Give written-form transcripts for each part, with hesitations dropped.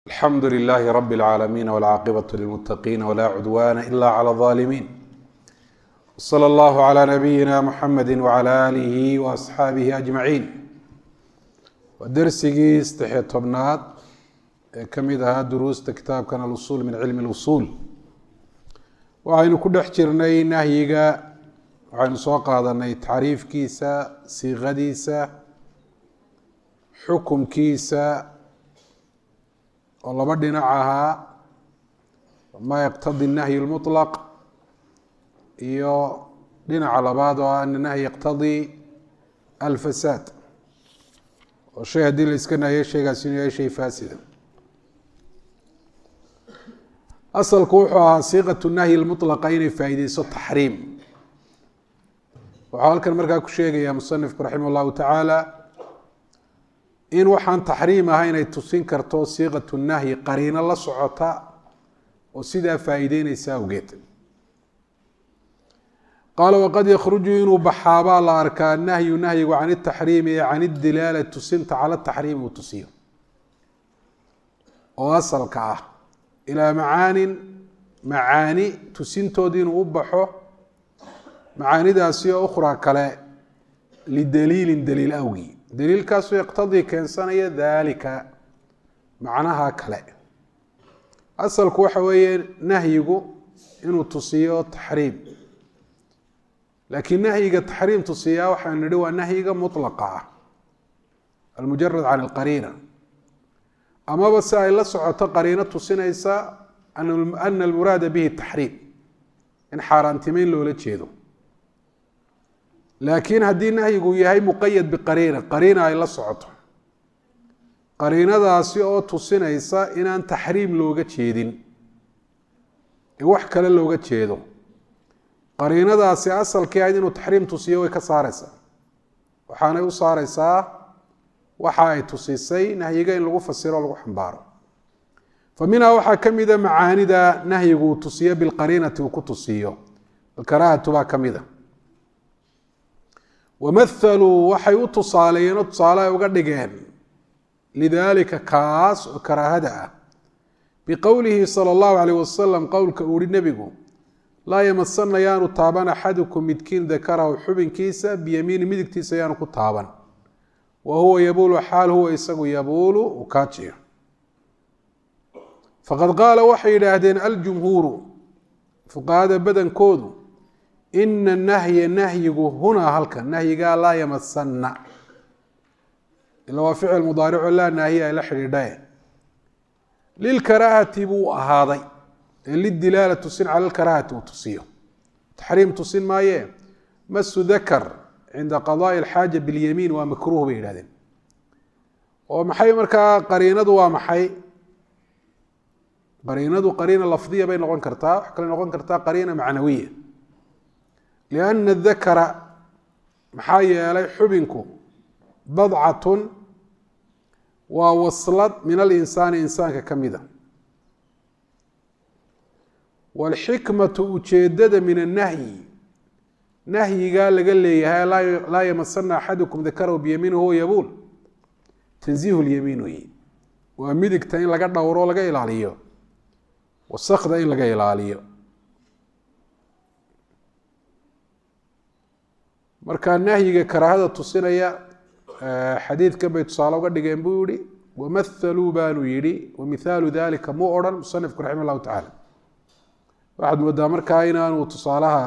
الحمد لله رب العالمين والعاقبة للمتقين ولا عدوان إلا على الظالمين. صلى الله على نبينا محمد وعلى آله وأصحابه أجمعين. ودرسigii 16aad ee ka mid ahaa duruusta kitaabkan alusul min cilmi اlusul waxaynu ku dhex jirnay nahyiga. waxaynu soo qaadanay tacriifkiisa, siiqadiisa, xukumkiisa oo laba dhinac ahaa, ma yaqtadi الnahyi اlmuطlaq iyo dhinaca labaad oo ana nahyi yaqtadi alfasaad, oo shay haddii la iska nahiyo shaygaasi inuu yahay shay faasida. asalku wuxuu ahaa siiqaة الnahyi اlmuطlaqa inay faa'iideyso taxriim. waxaa halkan markaa ku sheegaya musanifku raximah اllahu tacaala in waxaan taxriim ahayn ay tusin karto siiqatu nahyi qariino la socota oo sidaa faa'iideyneysa awgeed. qaala waqad yakhruju inuu baxaabaa la arkaa nahyu nahyigu can itaxriimi ee can idilaala tusinta cala taxriim uu tusiyo oo asalka ah ilaa macaanin macaani tusintood inuu u baxo macaanidaasi oo ukhraa kale lidaliilin daliil awgii, daliilkaasoo yaqtadii keensanaya daalika macnaha kale. asalku waxa weeye nahyigu inuu tusiyo taxriim, laakiin nahyiga taxriim tusiyaa waxaanu nidhi waa nahyiga mutlaqa ah almujarad can alqariina, amaba si ay la socoto qariino tusinaysa ana almuraada bihi taxriim, in xaaraantimeyn loola jeedo. laakiin haddii nahyigu yahay muqayad biqariina, qariina ay la socoto, qariinadaasi oo tusinaysa inaan taxriim looga jeedin ee wax kale looga jeedo, qariinadaasi asalkii ahayd inuu taxriim tusiyo way ka saareysaa, waxaanay u saareysaa waxa ay tusisay nahyiga in lagu fasiro o lagu xambaaro. fa minhaa waxaa ka mida macaanida nahyigu uu tusiyo bilqariinati uu ku tusiyo, alkaraahatu baa ka mida. wamathaluu waxay u tusaaleeyeen oo tusaale ay uga dhigeen lidaalika kaas oo karaahada ah biqowlihi sala allahu calayh wasalam, qowlka uu ihi nebigu laa yamasana yaanu taaban axadukum midkiin dakarahu xubinkiisa biyamiini midigtiisa yaanu ku taaban, wa huwa yabuulu xaal huwa isagu yabuulu uu kaajiyo. faqad qaala waxay yidhaahdeen aljumhuuru fuqahada badankoodu ina nahya nahyigu hunaa halkan nahyigaa laa yamasana, ila waa ficil mudaarico laa naahiya ay la xidhiidhae, lilkaraahati buu ahaaday ee lidilaala tusin cala lkaraahati uu tusiyo, taxriim tusin maaye. masu dakar cinda qadaai alxaaja bilyamiin waa makruuh bay yidhahdeen. oo maxay markaa qariinadu waa maxay? qariinadu qariina lafdiya bay noqon kartaa, wax kale noqon kartaa qariina macnawiya. lianna dakara maxaa yeelay xubinku badcatun waa waslad min alinsaani insaanka ka mida. waalxikmatu ujeedada min annahyi nahyigaa laga leeyahay laa yamasana axadukum dakarahu biyamiin huwa yabuul tanziihu lyamiin wey, waa midigta in laga dhowro laga ilaaliyo, wasakda in laga ilaaliyo. markaa nahyiga karaahada tusinaya xadiidkan bay tusaale uga dhigeen buu yihi, wamathaluu baanu yidhi, wamithaalu dalika muu odhan musanifku raximah llahu tacaala. waxaad moodaa markaa inaanu tusaalaha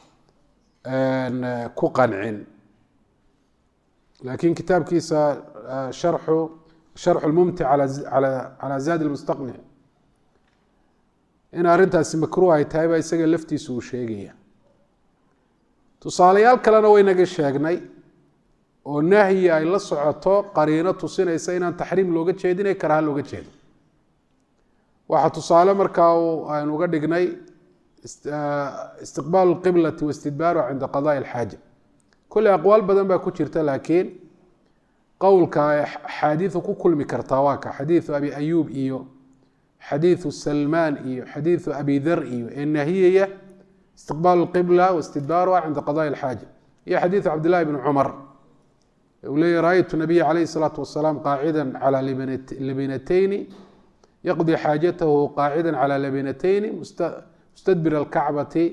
ku qancin, laakiin kitaabkiisa sharxu lmumtic calaa zaad lmustaqnic in arrintaasi makruuh ay tahay baa isaga laftiisu uu sheegaya. tusaalayaal kalena waynaga sheegnay oo nahyi ay la socoto qariino tusinaysa inaan taxriim looga jeedin ee karaha looga jeedo. waxaa tusaale markaa aynu uga dhignay istiqbaalu lqiblati waistidbaaruha cinda qadaai alxaaja. kolley aqwaal badan baa ku jirta, laakiin qowlka axaadiidu ku kulmi kartaa waa ka xadiidu abi ayuub iyo xadiidu salmaan iyo xadiidu abi dar iyo ee nahiyaya istiqbaalu lqibla waistidbaaruha cinda qadaai alxaaja, iyo xadiidu cabdillahi bni cumar uu leeyahy ra-aytu nabiya calayhi salaatu wasalaam qaacida calaa libinatayni يقضي حاجته قاعدا على لبنتين مستدبر الكعبة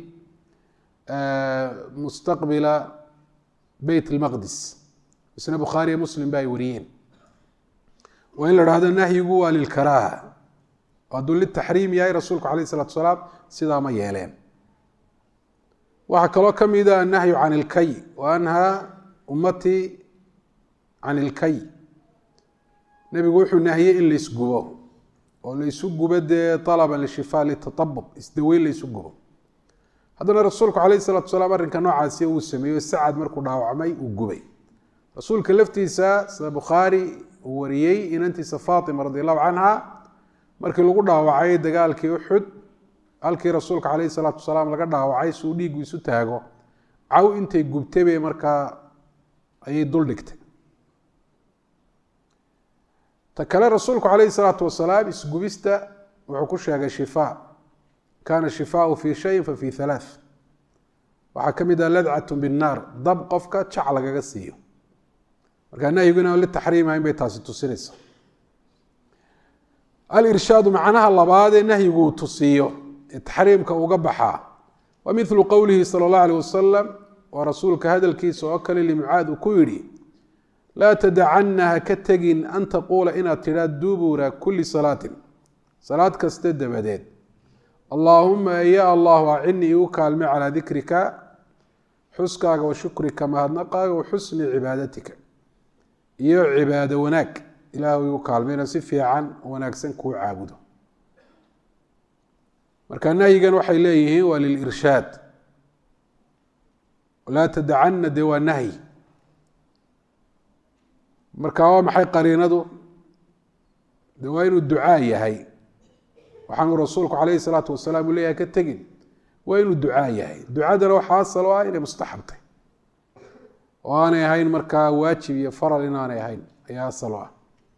مستقبل بيت المقدس. isna bukhaari iyo muslim ba ay wariyeen. waa in la dhahdo nahyigu waa lilkaraaha, hadduu litaxriim yahay rasuulku calayh isalatu wasalaam sidaa ma yeeleen. waxaa kaloo ka mida annahyu can ilkay wa anhaa ummatii can ilkay. nebigu wuxuu nahiyey in laysgubo oo laysu gubo dee alaban lishifaa litatabub, isdaweyn laysu gubo. haddana rasuulku calayh isalatu wasalaam arrinka noocaasi uu sameeyo sacad markuu dhaawacmay uu gubay. rasuulka laftiisa sida bukhaari uu wariyey inantiisa faatima radi allahu canha markii lagu dhaawacay dagaalkii uxud, halkii rasuulka calayhi salaatu wasalaam laga dhaawacay suu dhiigu isu taago, caw intay gubtay bay markaa ayay dul dhigtay. ta kale rasuulku calayhi salaatu wasalaam isgubista wuxuu ku sheegay shifaa, kaana shifaau fii shayin fa fii halaath. waxaa ka mid ah ladcatu binnaar, dab qofka jac lagaga siiyo. markaa nahyigu inaan litaxriim ahayn bay taasi tusinaysa. alirshaadu macnaha labaad ee nahyigu uu tusiyo ee taxriimka uga baxaa wa milu qowlihi sala allahu alayh wasalam, waa rasuulka hadalkiisa oo kale limucaad uu ku yidhi laa tadacanna ha ka tegin an taquula inaad tidhaa dubura kuli salaatin, salaad kaste dabadeed, allaahuma ya allahu acinnii igu kaalme calaa dikrika, xuskaaga wa shukrika, mahadnaqaaga, wa xusni cibaadatika, iyo cibaado wanaag ilaah igu kaalmayna si fiican wanaagsan kuu caabudo. marka nahyigan waxay leeyihiin waa lilirshaad. laa tadacanna dee waa nahyi. marka waa maxay qariinadu? de waa inuu ducaa yahay. waxaanu rasuulku calayhi salaatu wasalaam u leeyahay ka tegin, waa inuu ducaa yahay. ducadana waxaa asal o ah inay mustaxabtay oo aanay ahayn markaa waajib iyo faral inaanay ahayn ayaa asal o ah.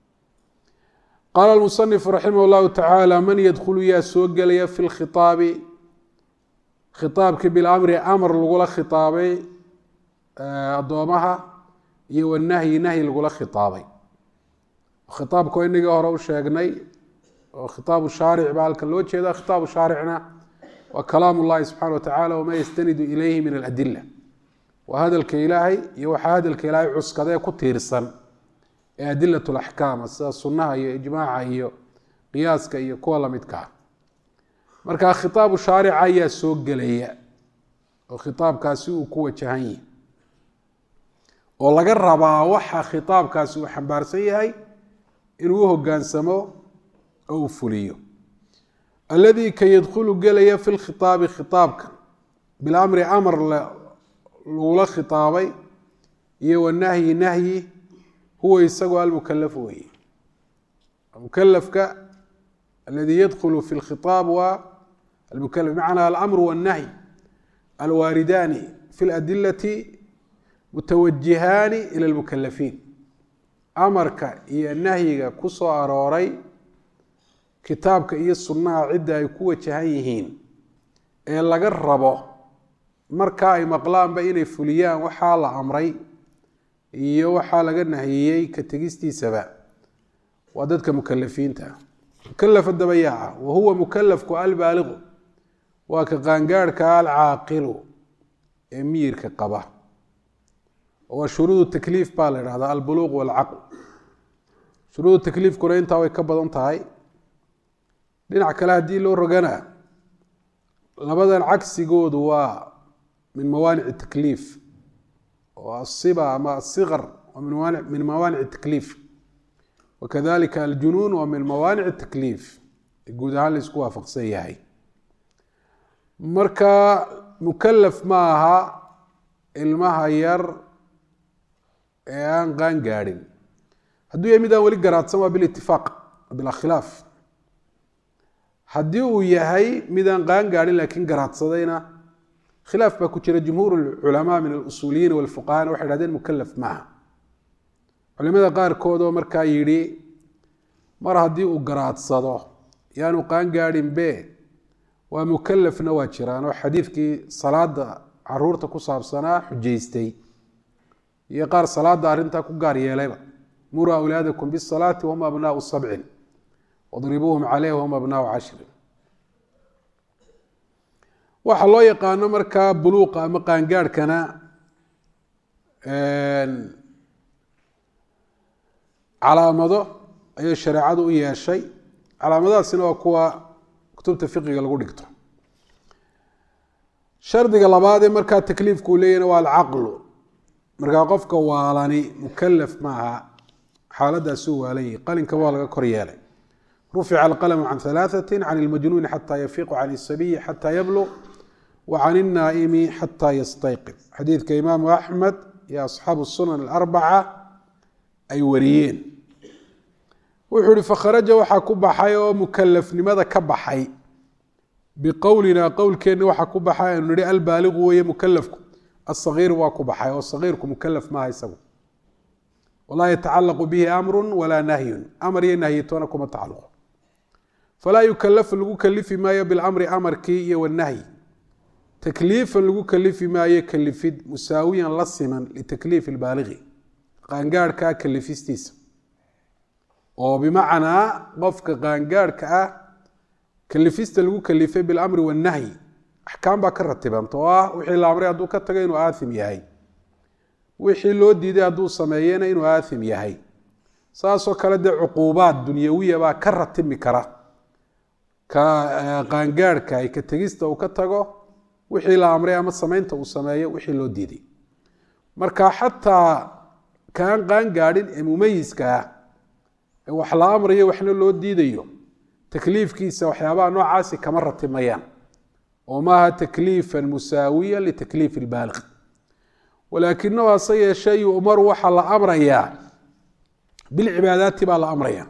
qaala almusanifu raximah llahu tacaala man yadkhulu yaa soo gelaya fi lkhitaabi, khitaabkii bilamri amar lagula khitaabay addoomaha iyo wanahyi nahyi lagula khitaabay. khitaabka inagii hore u sheegnay oo khitaabu shaaric baa halkan loo jeeda. khitaabu shaaricna waa kalaam ullahi subxana wa tacala wamaa yastanidu ilayhi min aladila, waa hadalka ilaahay iyo waxaa hadalka ilaahay cuskadee ku tiirsan ee adilat laxkaama sida sunnaha iyo ijmaaca iyo qiyaaska iyo kuwa lamidka ah. marka khitaabu shaarica ayaa soo gelaya oo khitaabkaasi uu ku wajahan yahay oo laga rabaa waxa khitaabkaasi uu xambaarsan yahay inuu hogaansamo oo uu fuliyo. alladii ka yadkhulu gelaya fi lkhitaabi, khitaabka bilamri amar lagula khitaabay iyo wanahyi nahyi, huwa isagoo almukalaf weye. mukalafka aladi yadkhulu fi lkhitaab waa almukalaf, bimacnaa alamru wannahyi alwaaridaani fi ladilati mutawajihaani ila lmukalafiin. amarka iyo nahyiga ku soo arooray kitaabka iyo sunnaha cidda ay ku wajahan yihiin ee laga rabo markaa ay maqlaanba inay fuliyaan waxaa la amray iyo waxaa laga nahiyey ka tegistiisaba, waa dadka mukalafiinta. mukalaf adaba yaa ah, wa huwa mukalafku albaaliqu, waa ka qaangaarhka alcaaqilu ee miyirka qaba. waa shuruudu takliif baa la idhahdaa albuluuq walcaql. shuruudu takliifkuna intaa way ka badan tahay. dhinac kale haddii loo rogana labadan cagsigoodu waa min mawaanic takliif, oo asiba ama asigr waa min mawaanic takliif, wakadalika aljunuun waa min mawaanic takliif. guud ahaan la isku waafaqsan yahay. marka mukalaf ma aha ilmaha yar ee aan qaan gaadhin. hadduu yahay mid aan weli garaadsan waa bilitifaaq bilaa khilaaf. haddii uu yahay mid aan qaan gaadhin laakiin garaadsadayna khilaaf baa ku jira. jumhuur culamaa min alusuuliyiin walfuqahana waxay hahdeen mukalaf maaha. culimada qaarkood oo markaa yidhi mar haddii uu garaadsado yaanu qaan gaadhin be waa mukalafna waa jiraan, oo xadiidkii salaada caruurta ku saabsanaa xujaystay iyo qaar salaada arrintaa ku gaar yeelayba. muruu awlaadakum bisalaati wahum abnaau sabcin, wadribuuhum calayh wahum abnaau 10. waxaa loo yaqaano markaa buluuqa ama qaangaadhkana calaamado ayay shareecadu u yeeshay. calaamadahaasina waa kuwa kutubta fiqiga lagu dhigto. shardiga labaad ee markaa takliifku leeyahna waa alcaqlu. markaa qofka waalani mukalaf maaha, xaaladaasuu waalan yahi. qalinka waa laga kor yeelay. rufica alqalamu can 3 can ilmajnuuni xataa yafiiqu can isabiyi xataa yablug wa can الnaa'imi xataa yastayqid. xadiidka imaamu axmed iyo asxaabu sunan alarbaca ay wariyeen. wuxuu ihi fakharaja waxaa ku baxay oo mukalafnimada ka baxay biqowlina qowlkeenna waxaa ku baxay aynu nihi albaaligu weeye mukalafku, asagiir waa ku baxay oo sagiirku mukalaf maaha isagu. walaa yatacalaqu bihi amru walaa nahyun, amar iyo nahyitoona kuma tacaluqo. falaa yukalafu lagu kalifi maayo bilamri amarkii iyo wanahyi. takliifan lagu kalifi maayo kalifid musaawiyan la siman litakliif ilbaaligi, qaangaadhkaa kalifistiisa. oo bimacnaa qofka qaangaadhka ah kalifista lagu kalifay bilamri wanahyi axkaam baa ka ratibanta oo ah wixii la amray hadduu ka tago inuu aathim yahay, wixii loo diiday hadduu sameeyena inuu aathim yahay. saasoo kale dee cuquubaad dunyawiya baa ka ratibmi kara ka qaangaadhka ka tegista uu ka tago wixii la amray ama samaynta uu sameeyo wixii loo diiday. marka xataa kaan qaangaadhin ee mumayiska ah ee wax la amrayo waxna loo diidayo takliifkiisa waxyaabaha noocaasi kama ratibmayaan oo maaha takliifan musaawiya litakliif ilbaaliq. walaakinahu hase yeeshee yu'maru waxaa la amrayaa bilcibaadaati baa la amraya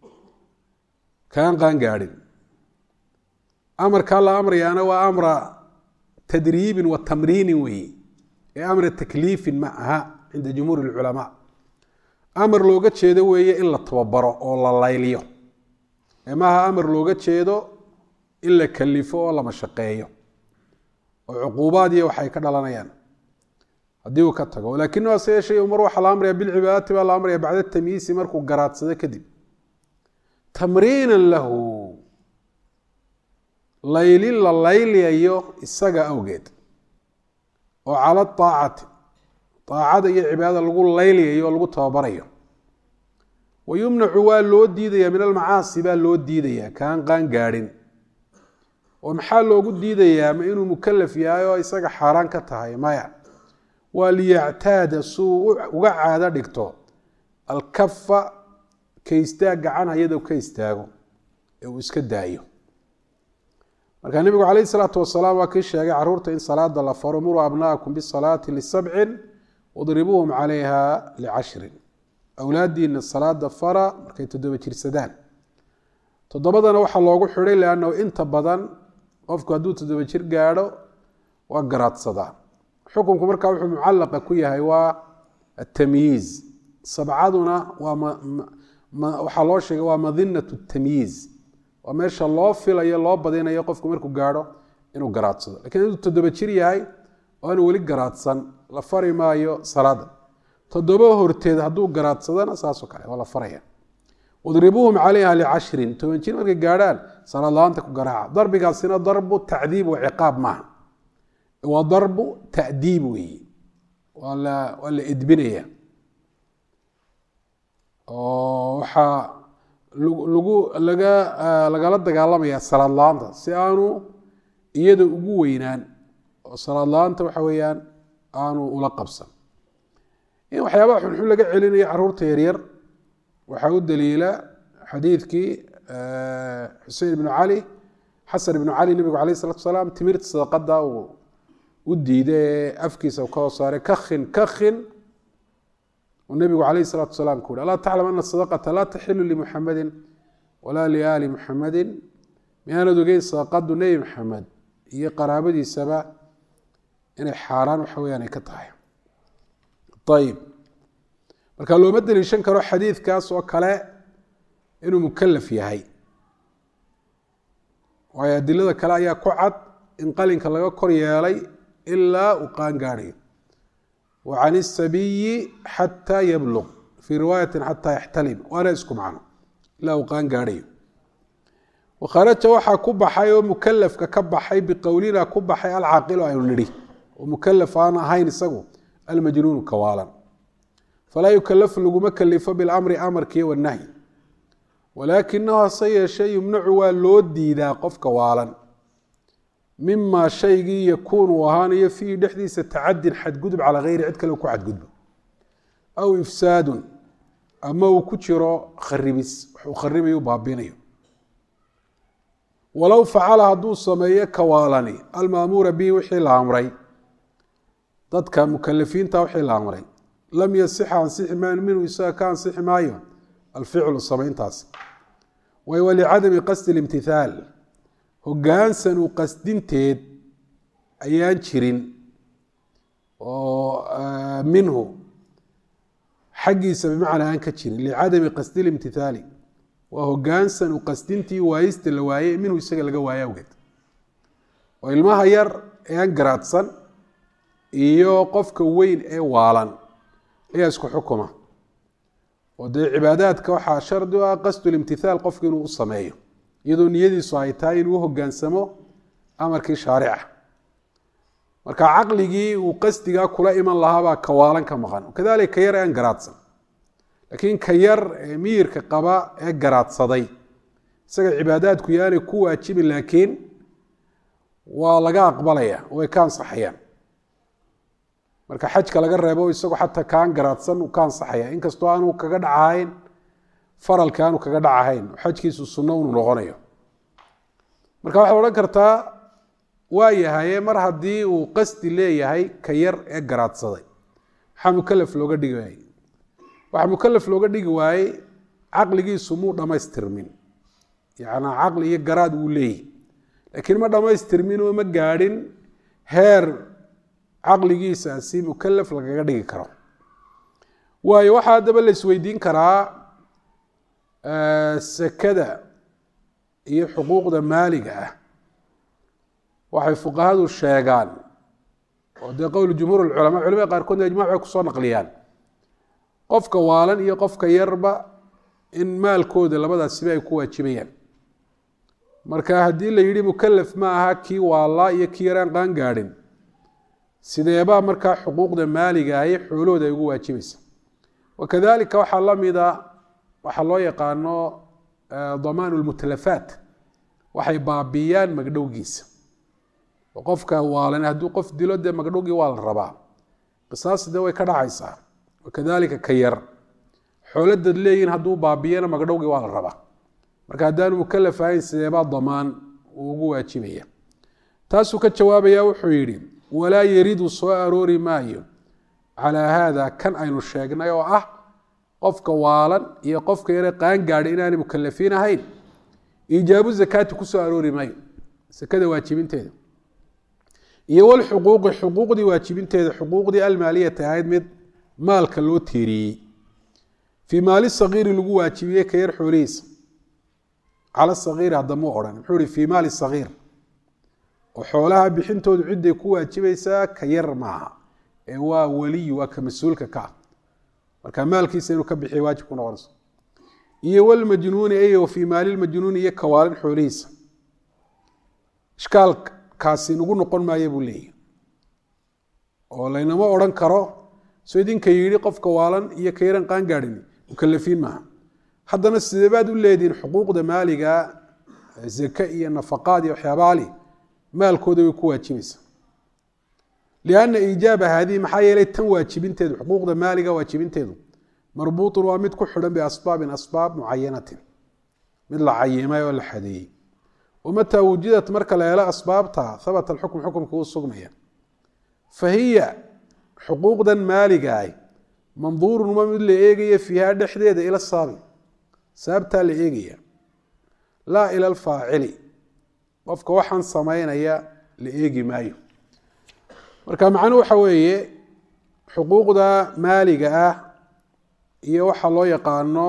kaan qaangaadhin. amarkaa la amrayaana waa amra tadriibin wa tamriinin weeye ee amra takliifin ma aha cinda jumhuuri lculamaa. amar looga jeedo weeye in la tababaro oo la layliyo, ee maaha amar looga jeedo in la kalifo oo la mashaqeeyo oo cuquubaad iyo waxay ka dhalanayaan haddii uu ka tago. laakinahu hase yeeshee umar waxaa la amraya bilcibaadaati baa la amraya bacda tamyiisi markuu garaadsado kadib, tamriinan lahu laylin la layliyayo isaga awgeed, oo cala aacati aacada iyo cibaadada lagu layliyayo oo lagu tababarayo. wayumnacu waa loo diidaya min almacaasi baa loo diidaya kaan qaangaadhin. oo maxaa loogu diidayaa? ma inuu mukalaf yahay oo isaga xaaraan ka tahay? maya, waa liyactaada suu uga caado dhigto alkafa ka istaag gacan hayado ka istaago ee uu iska daayo. markaa nebigu calayh isalaatu wasalaam waa kii sheegay caruurta in salaada la faro, muruu abnaakum bisalaati lis7 wadribuuhum calayha li10. awlaadiina salaada fara markay 7 jirsadaan. 7dana waxaa loogu xidhay liannahu inta badan qofku hadduu 7 jir gaadho waa garaadsadaa. xukunku markaa wuxuu mucallaqa ku yahay waa atamyiiz. 7duna waxaa loo sheegay waa madinatu tamyiiz, waa meesha loo filayo loo badinayo qofku markuu gaadho inuu garaadsado. lakiin hadduu 7 jir yahay oo aanu weli garaadsan la fari maayo salaada. 7 horteed hadduu garaadsadana saasoo kale waa la faraya. wadribuuhum calayha li10. 10 jir markay gaadhaan salaad la-aanta ku garaaca. darbigaasina darbu tacdiib wa ciqaab maaha, waa darbu ta'diib weeye, waa la edbinaya. oo waxaa lagala dagaalamaya salaad la-aanta si aanu iyada ugu weynaan, oo salaad la-aanta waxa weeyaan aanu ula qabsan. in waxyaabaha xunxun laga celinayo caruurta yaryar waxaa u daliila xadiidkii xusein ibnu cali, xasan ibnu cali, nebigu alayh isalatu salaam timirta sadaqada uu u diiday ee afkiisa ka hoos saaray kakhin uu nebigu calayh isalaatu salaam ku yihi alaa taclam ana sadaqata laa taxilu limuxamadin walaa liaali muxamadin, miyaanad ogeyn sadaqadu nebi maxamed iyo qaraabadiisaba inay xaaraan waxa weyaan ay ka tahay. ayib, marka looma daliishan karo xadiidkaas oo kale inuu mukalaf yahay, waayo adilada kale ayaa ku cad in qalinka laga kor yeelay ilaa uu qaan gaadhayo. wa can isabiyi xataa yablug, fii riwaayati xataa yaxtalim, waana isku macno ilaa uu qaan gaadhayo. وخرج waxaa ku baxay oo mukallafka ka baxay biqowlina ku baxay alcaaqil aynu nidhi oo mukallaf aan ahayn isagu almajnuun kawaalan falaa yukallafu laguma kalifo bilamri amarkii wanahyi walaakinahu hase yeeshee yumnacu waa loo diidaa qofka waalan mima shaygii yakuunu ahaanayo fiihi dhexdiisa tacadin xadgudub calaa gayri cid kale ku xadgudbo aw ifsaadun ama uu ku jiro kharibis wax uu kharibayo u baabinayo walow facala hadduu sameeyo kawaalani almaamuura bihi wixii la amray dadka mukalafiinta wixii la amray lam yasixa ansixi maayo minhu isaga ka ansixi maayo alficlu samayntaasi way walicadami qasdi اlimtithaal hogaansan u qasdinteed ayaan jirin oo minhu xaggiisa bimacnaa aan ka jirin licadami qasdi اlimtithaali waa hogaansan u qasdintii waayista la waayey minhu isaga laga waayo awgeed oo ilmaha yar ee aan garaadsan iyo qofka weyn ee waalan ayaa isku xukuma oo dee cibaadaadka waxaa shardi u ah qasdu limtithaal qofku inuu u sameeyo iyadoo niyadiisu ay tahay inuu hogaansamo amarkii shaarica marka caqligii uu qasdigaa kula iman lahaabaa ka waalan ka maqan kadalika ka yar ee aan garaadsan laakiin ka yar ee miyirka qaba ee garaadsaday isaga cibaadaadku yaanay ku waajibin laakiin waa laga aqbalaya way ka ansaxayaan marka xajka laga reebo isagu xataa kaan garaadsan uu ka ansaxaya inkastoo aanu kaga dhacahayn faralka aanu kaga dhacahayn xajkiisu sunno unu noqonayo marka waxaad odhan kartaa waa yahaye mar haddii uu qasdi leeyahay ka yar ee garaadsaday maxaa mukalaf looga dhigi waayey waxaa mukalaf looga dhigi waayey caqligiisu muu dhammaystirmin yacnaa caqli iyo garaad wuu leeyahy laakiin ma dhammaystirmin oo ma gaadhin heer caqligiisaasi mukalaf lagaga dhigi karo waayo waxaa haddaba la isweydiin karaa sekada iyo xuquuqda maaliga ah waxay fuqahadu sheegaan oo dee qowl jumhuur culamaa culamada qaarkoodna ijmac way kusoo naqliyaan qofka waalan iyo qofka yarba in maalkooda labadaasiba ay ku waajibayaan marka haddii la yidhi mukalaf ma aha kii waalaa iyo kii yaraan qaan gaadhin sideebaa markaa xuquuqda maaliga ahi xoolahooda ay ugu waajibaysa wakadalika waxaa la mida waxaa loo yaqaano damaan lmutalafaat waxay baabiyaan magdhowgiisa oo qofka waalan hadduu qof dilo dee magdhowgii waa la rabaa qisaasi dee way ka dhacaysaa wakadalika ka yar xooladaad leeyihin hadduu baabiyana magdhowgii waa la rabaa marka haddaanu mukalaf ahayn sideebaa damaan uu ugu waajibaya taasuu ka jawaabaya wuxuu yidhi walaa yaridu soo aroori maayo calaa haada kan aynu sheegnay oo ah qofka waalan iyo qofka yare qaan gaadhay inaanay mukalafiin ahayn iijaabu zakaati ku soo aroori maayo sakada waajibinteeda iyo walxuquuqi xuquuqdii waajibinteeda xuquuqdii almaaliyata ahayd mid maalka loo tiiriyey fii maali sagiiri lagu waajibiyey ka yar xoolihiisa cala sagiiri haddamuu odhan muxuu ihi fii maali sagiir oo xoolaha bixintoodu ciday ku waajibaysaa ka yar maaha ee waa weliyi waa ka mas-uulka ka ah marka maalkiisa inuu ka bixiya waajib ku noqonayso iyo walmajnuuni eyo fii maali lmajnuuni iyo kawaalin xoolihiisa ishkaalkaasi nagu noqon maayo buu leeyahy oo laynama odhan karo soo idinka yidhi qofka waalan iyo ka yaran qaan gaadhin mukalafiin maaha haddana sideebaad u leedihin xuquuqda maaliga zake iyo nafaqaad iyo waxyaabaali maalkooda way ku waajibaysaa lianna iijaaba haadihi maxaa yeelay tan waajibinteedu xuquuqda maaliga waajibinteedu marbuutun waa mid ku xidhan biasbaabin asbaab mucayanatin mid la cayimay oo la xadeeyey wamataa wujidat marka la helo asbaabta habata alxukm xukumka uu sugmaya fahiya xuquuqdan maaligaah manduurun waa mid la eegaya fiiha dhexdeeda ila saabi sababtaa la eegaya laa ila alfaacili qofka waxaan samaynaya la eegi maayo marka macnuhu waxa weeye xuquuqda maaliga ah iyo waxa loo yaqaano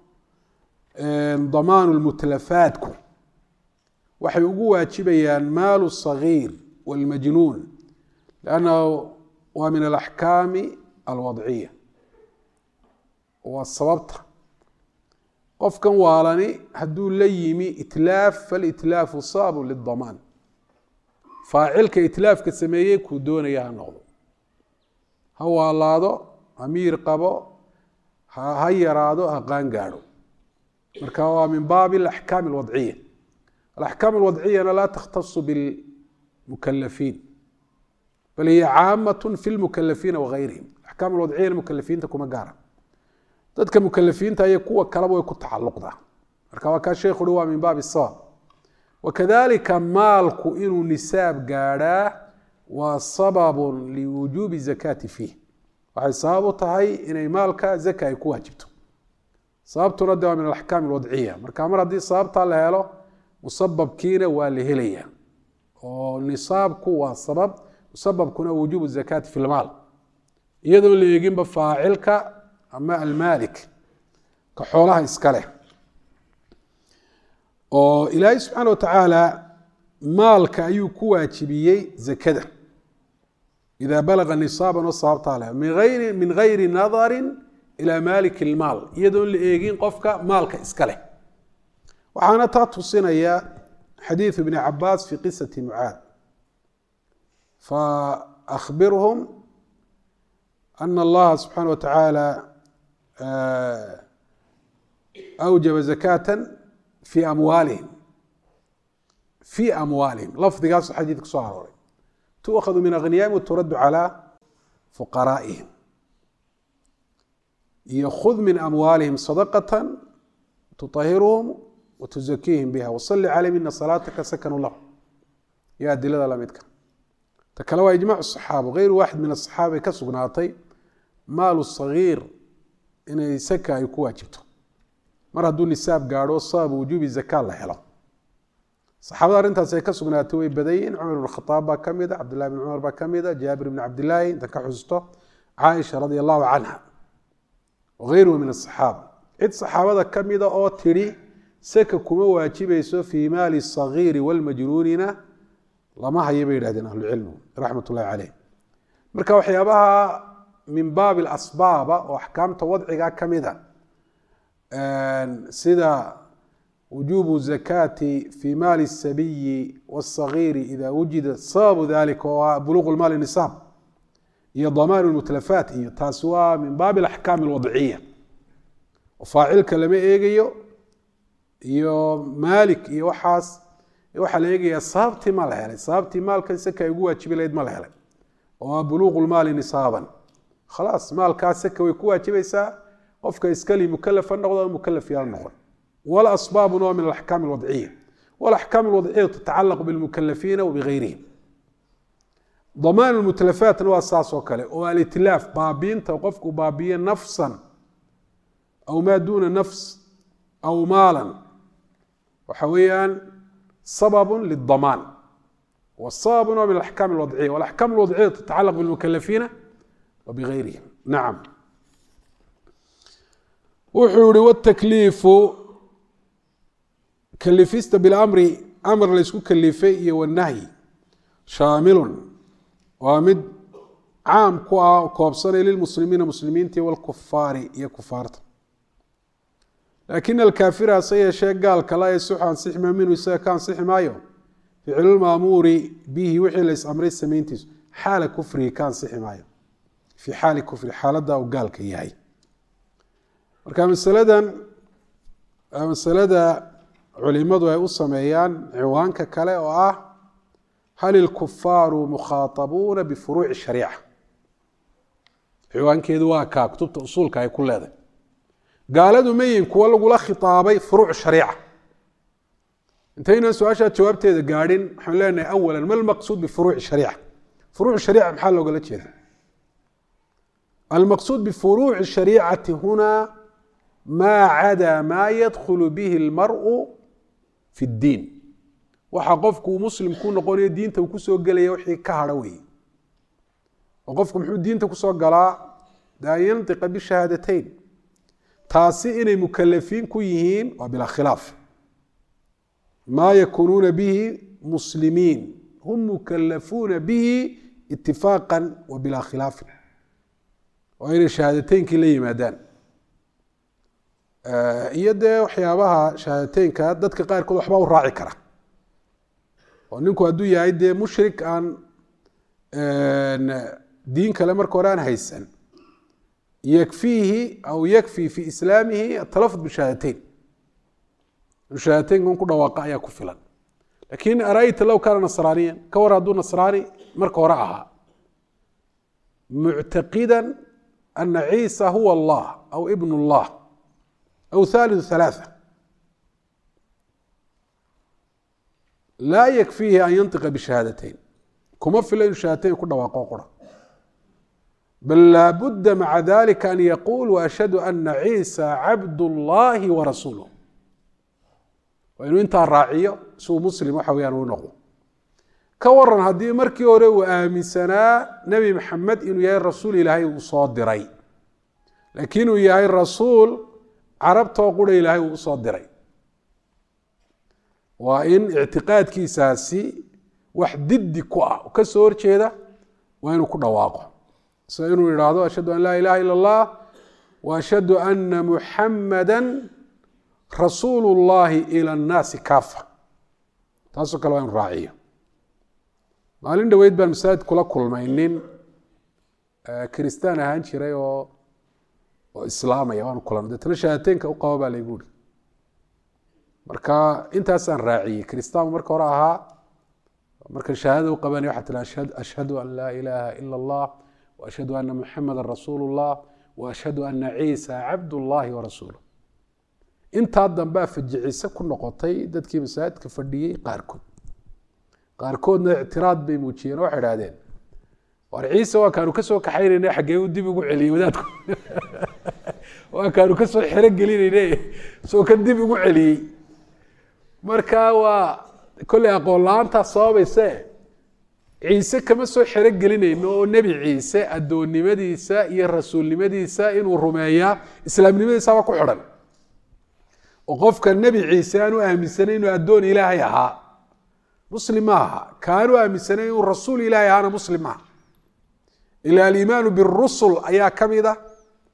damaan lmutalafaatku waxay ugu waajibayaan maalu sagiir walmajnuun liannahu waa min alaxkaami alwadciya waa sababta qofkan waalani hadduu la yimi itlaaf falitlaafu saabun lidamaan faacilka itlaafka sameeyey kuu doonaya ha noqdo ha waalaado amiir qabo ha yaraado ha qaangaadho marka waa min baabi alaxkaam alwadciya alaxkaam alwadciyana laa takhtasu bilmukalafiin bal hiya caamatun fi lmukalafiina wagayrihim axkaam alwadciyana mukalafiinta kuma gaara dadka mukalafiinta iyo kuwa kaleba way ku tacalluqdaa marka waa kaa sheekhu uhi waa min baabi sawaab wakadalika maalku inuu nisaab gaadhaa waa sababun liwujuubi zakaati fiih waxay sabab u tahay inay maalka zaka ay ku waajibto sababtuna de waa min alaxkaam alwadciya marka mar haddii sababtaa la helo musababkiina waa la helaya oo nisaabku waa sabab musababkuna wujuubu zakaati fi lmaal iyadoon la eeginba faacilka ama almaalik ka xoolaha iska leh oo ilaahay subxaana watacaala maalka ayuu ku waajibiyey zakada idaa balaga nisaaban oo sababtaa leh min gayri nadarin ilaa maalik ilmaal iyadoon la eegin qofka maalka iska leh waxaana taa tusinaya xadiiثu ibni cabaas fi qisati mucaad faأkhbirhum ana allaha subxaana wa tacaala أwjaba zakاة fi amwaalihim lafdigaasu xadiid ku soo arooray tuأkhadu min aغniyaahim waturadu calى fuqaraa'ihim iyo khud min amwaalihim صadaqaة tuطahirhum wtuzakiihim biha waصali calayhim ina salaataka sakanu lahum iyo adilada lamidka ta kale waa ijmac صaxaaba gayru waaxid min aصaxaaba ay ka sugnaatay maalu صagiir inay saka ay ku waajibto mar hadduu nisaab gaadho sabab wujuubi zaka la helo saxaabada arrintaas ay ka sugnaatay way badayiin cumar ibn khataab baa ka mid a cabdillahi bn cumar baa ka mid a jaabir ibn cabdillaahi inta ka xususto caaisha radia allahu canha wagayruhu min asaxaaba cid saxaabada ka mida oo tidhi saka kuma waajibayso fii maali sagiiri walmajnuunina lama hayo bay yidhahdeen ahlucilmigu raxmat ullahi caleyh marka waxyaabaha min baabi alasbaaba oo axkaamta wadciga ka mida sida wujuubu zakaati fii maali الsabiyi wالsagiiri ida wujida sababu dalika oo buluuq maali nisaab iyo damaan mutlafaat iyo taasi waa min baabi alaxkaam alwadciya oo faacilka lama eegayo iyo maalik iyo waxaas waxaa la eegayaa sababtii ma la helay sababtii maalkan saka ay ugu waajibi lahayd ma la helay oo buluuq lmaali nisaaban khalaas maalkaas saka way ku waajibaysaa qofka iskali mukalaf ha noqdo mukalaf yaa noqon wala asbaabuna min alaxkaam alwadciya walaxkaam alwadciya tatacalaq bilmukalafiina wabigayrihim damaan lmutlafaatna waa saas oo kale oo alitlaaf baabiinta qofku baabiye nafsan aw maa duuna nafs aw maalan waxa weeyaan sababun lidamaan wasababun waa min alaxkaam alwadciya walaxkaam alwadciya tatacalaq bilmukalafiina wabigayrihim nacam wuxuu yihi wtakliifu kalifista bilamri amar laysku kalifay iyo wanahyi shaamilun waa mid caam ku ah koobsanay lilmuslimiina muslimiinta walkufaari iyo kufaarta laakin alkaafira hase yeeshee gaalka laa yasixu ansixma minhu isaga ka ansixi maayo ficlulmaamuuri bihi wixii lays amray samayntiisu xaala kufrihi ka ansixi maayo fii xaali kufri xaaladda uu gaalka yahay marka masalada culimadu ay u sameeyaan ciwaanka kale oo ah hal ilkufaaru mukhaatabuuna bifuruuci shariica ciwaankeedu waa kaa kutubta usuulka ay ku leedahay gaaladu mayin kuwa lagula khitaabay furuuc shariica intaynaan su-aashaa jawaabteeda gaadhin waxaan leenahay awalan ma lmaqsuud bifuruuci shariica furuuc shariica maxaa loogala jeeda almaqsuud bifuruuci shariicati hunaa maa cadaa maa yadkhulu bihi almar'u fi ddiin waxa qofku uu muslim ku noqonayo diinta uu kusoo gelaya wixii ka hadha weeye oo qofku muxuu diinta kusoo galaa de an yantiqa bishahaadateyn taasi inay mukalafiin ku yihiin waa bilaa khilaaf maa yakunuuna bihi muslimiin hum mukalafuuna bihi itifaaqa wa bilaa khilaafin waa inay shahaadateynkii la yimaadaan iyo dee waxyaabaha shahaadateynka dadka qaarkood waxba u raaci kara oo ninku hadduu yahay dee mushrik aan diin kale marka hore aan haysan yakfiihi aw yakfi fi islaamihi atalafud bishahaadateyn shahaadateynka un ku dhawaaqa ayaa ku filan lakin ara'ayta low kaana nasraaniyan ka war hadduu nasraani marka hore ahaa muctaqida ana ciisa huwa allah aw ibn allah aw thalithu thalatha laa yakfiihi an yantiqa bishahaadateyn kuma fila inuu shahaadateyn ku dhawaaqo qura bal laabudda maca dalika an yaquul waashhadu ana ciisa cabd اllahi warasuuluh waa inuu intaa raaciyo si uu muslim waxa weyaan uu noqdo ka waran haddii markii hore uu aaminsanaa nebi maxamed inuu yahay rasuul ilaahay uu soo diray laakiin uu yahay rasuul carabtoo qura ilaahay uu usoo diray waa in ictiqaadkiisaasi wax diddi ku ah ka soo horjeeda waa inuu ku dhawaaqo sida inuu yidhaahdo ashhadu an laa ilaha ila allah wa ashhadu ana muxamada rasuulu llahi ila annaasi kaafa taasoo kale waa inu raaciyo maalin dhoweyd baan masaajid kula kulmay nin kiristaan ahaan jiray oo islaamaya waanu kulanay deetana shahaadateynka u qabo baa laygu uri marka intaasaan raaciyey kiristaan marka hore ahaa markan shahaadada u qabanay waxaa tiri ashhadu an laa ilaaha ila allah wa ashhadu ana muxamada rasuulu llah wa ashhadu ana ciisa cabd llahi warasuuluh intaa dambea fajicise ku noqotay dadkii masaajidka fadhiyey qaarkoodna ictiraad bay muujiyeen oo waxay idhahdeen war ciise waa kaanu kasoo kaxaynayna xaggee u dib ugu celiyey wadaadku waa kaanu kasoo xero gelinayne soo ka dib ugu celiyey marka waa kolley aqoon la-aantaa sababayse ciise kama soo xero gelinayno oo nebi ciise addoonnimadiisa iyo rasuulnimadiisa inuu rumeeyaa islaamnimadiisaba ku xidhan oo qofka nebi ciise aanu aaminsanay inuu addoon ilaahay ahaa muslim ma aha kaanu aaminsanay inuu rasuul ilaahay ahaana muslim maaha ila aliimaanu birusul ayaa ka mid a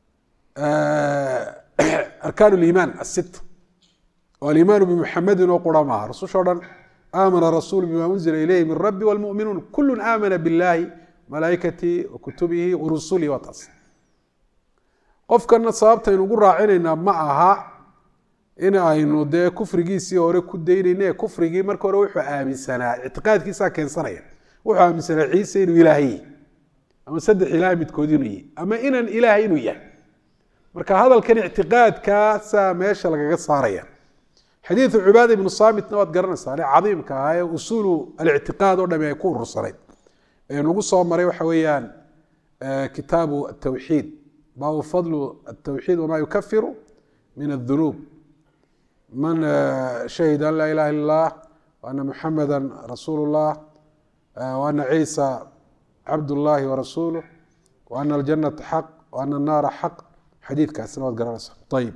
arkaan liimaan asit oo aliimaanu bimuxamedin oo qura maaha rusushoo dhan aamana rasuulu bima unzila ilayhi min rabbi wlmu'minuun kullu aamana biاllahi malaaikatii wa kutubihi wa rusulihi waa taas qofkana sababtaynu ugu raacinaynaa ma aha in aynu dee kufrigiisii hore ku daynayne kufrigii marka hore wuxuu aaminsanaa ictiqaadkiisaa keensanaya wuxuu aaminsanaa ciise inuu ilaahay ama saddex ilaah midkood inuu yahy ama inan ilaahay inuu yahay marka hadalkan ictiqaadkaasaa meesha lagaga saaraya xadiidu cubaada ibnu saamitna waad garanaysaa ale cadiimka ah ee usuulu alictiqaad oo dhami ay ku urursanayd ee nagu soo maray waxa weeyaan kitaabu atawxiid baabu fadlu atawxiid wamaa yukafiru min adunuub man shahida an laa ilaha illa اllah وأna muxamada rasuulu الlah وأna ciisa cabd الlahi وarasuuluh وأna اljanaةa xaq وأna الnaara xaq xadiidkaasina waad garanaysaa ayib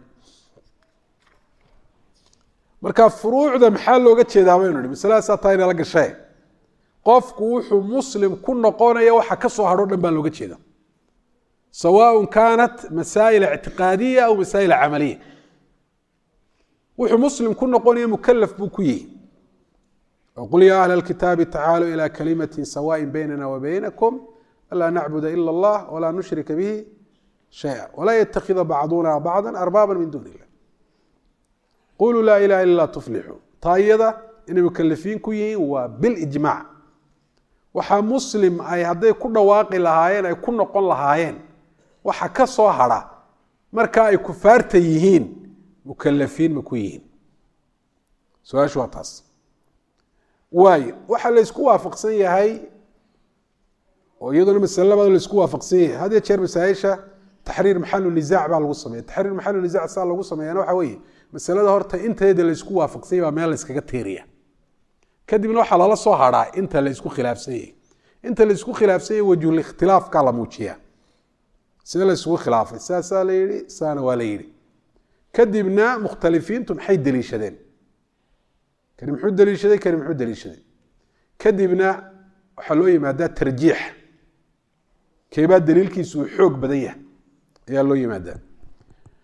marka furuucda maxaa looga jeedaa baynu nihi masaladaasaa taa inala gashee qofku wuxuu muslim ku noqonaya waxa ka soo hadho dhan baa looga jeeda sawaaء kaanat masaa'il اctiqaadiya aw masaa'il camaliya wuxuu muslim ku noqonaya mukalaf buu ku yihi qul ya ahla اlkitaabi tacaaluu ilى kalimati sawaaءi baynana wa baynakum anlaa nacbuda ila اllah walaa nushrika bihi shayئa walaa ytakida bacduna bacda arbaaba min duni illah quluu laa ilaha ila اllah tuflixuu taa iyada inay mukalafiin ku yihiin waa bilijmac waxaa muslim ay hadday ku dhawaaqi lahaayeen ay ku noqon lahaayeen waxa ka soo hadha marka ay kufaarta yihiin mukalafiin ma ku yihiin su-aashu waa taas waayo waxaa la ysku waafaqsan yahay oo iyaduna masale labaad la isku waafaqsan yahay had iyo jeer masaa-isha taxriir maxalu nisaac baa lagu sameeya taxriir maxalu nisaac saa lagu sameeyana waxa weeye masalada horta inteeda la isku waafaqsan yahay baa meel la iskaga teeriya kadibna waxaa lala soo hadhaa inta la isku khilaafsan yahay inta la isku khilaafsan yahay wajhul ikhtilaafkaa la muujiyaa sida la isugu khilaafay saasaa la yidhi saana waa la yidhi kadibna mukhtalifiintu maxay deliishadeen kani muxuu deliishaday kani muxuu deliishaday kadibna waxaa loo yimaadaa tarjiix keebaa daliilkiisu uu xoog badan yahay ayaa loo yimaadaa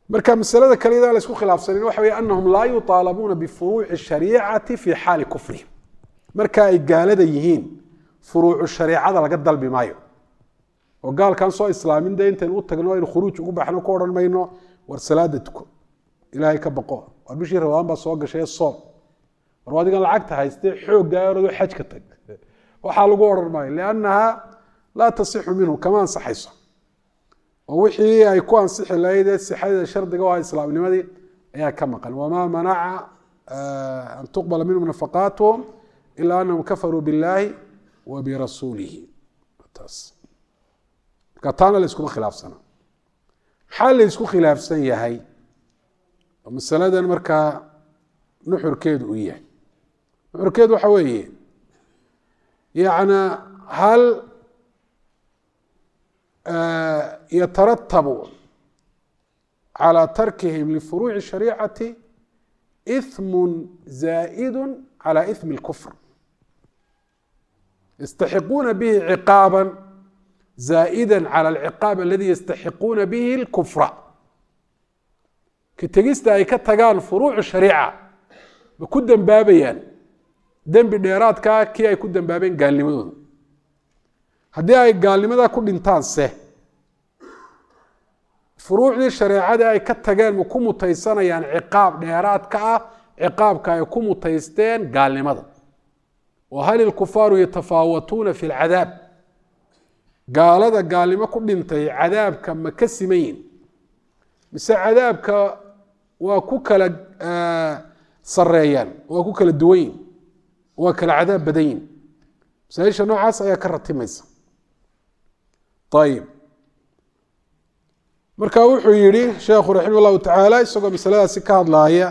marka masalada kale ida la isku khilaafsanin waxa weeye annahum laa yuطaalabuuna bifuruuci shariicati fi xaali kufrihim marka ay gaalada yihiin furuucu shariicada laga dalbi maayo oo gaalkan soo islaamin de intaan u tagno in khuruuj ugu baxno ku oran mayno war salaada tuko ilaahay ka baqo war bishii ramadaan baa soo gashay soom war wadigan lacagta haystay xoog gaarado xaj ka tag waxa lagu oran maayo lianaha la tasixu minhu kama ansaxayso oo wixii ay ku ansixi lahayd sixada shardiga waa islaamnimadii ayaa ka maqan wama manaca an tuqbala minhum nafaqatuhum ila annahum kafaruu billahi wa birasuulihi كتانا ليسكو خلافسنا حال ليسكو خلافسن يهي ومسألة مركا نحر كيد وياه نحر كيد وحويه يعني هل يترتب على تركهم لفروع الشريعة إثم زائد على إثم الكفر يستحقون به عقابا زائدا على العقاب الذي يستحقون به الكفر كتجست أي كتجان فروع الشريعة بكل بابيان دم بديرات كي أي كل بابين قال لي مدن هدي أي قال لي ماذا كل إنسان سه فروع الشريعة أي كتجان مكون متيسنا يعني عقاب ديرات عقاب يكون متيستين قال لي ماذا وهل الكفار يتفاوتون في العذاب gaalada gaalimo ku dhintay cadaabka ma ka simayn mise cadaabka waa ku kala sareeyaan waa ku kala duwayn waa kala cadaab badayn masaa'isha noocaas ayaa ka ratimaysa طيب marka wuxuu yiri sheekhu raximahullahu ta'ala isagoo masaladaasi ka hadlaaya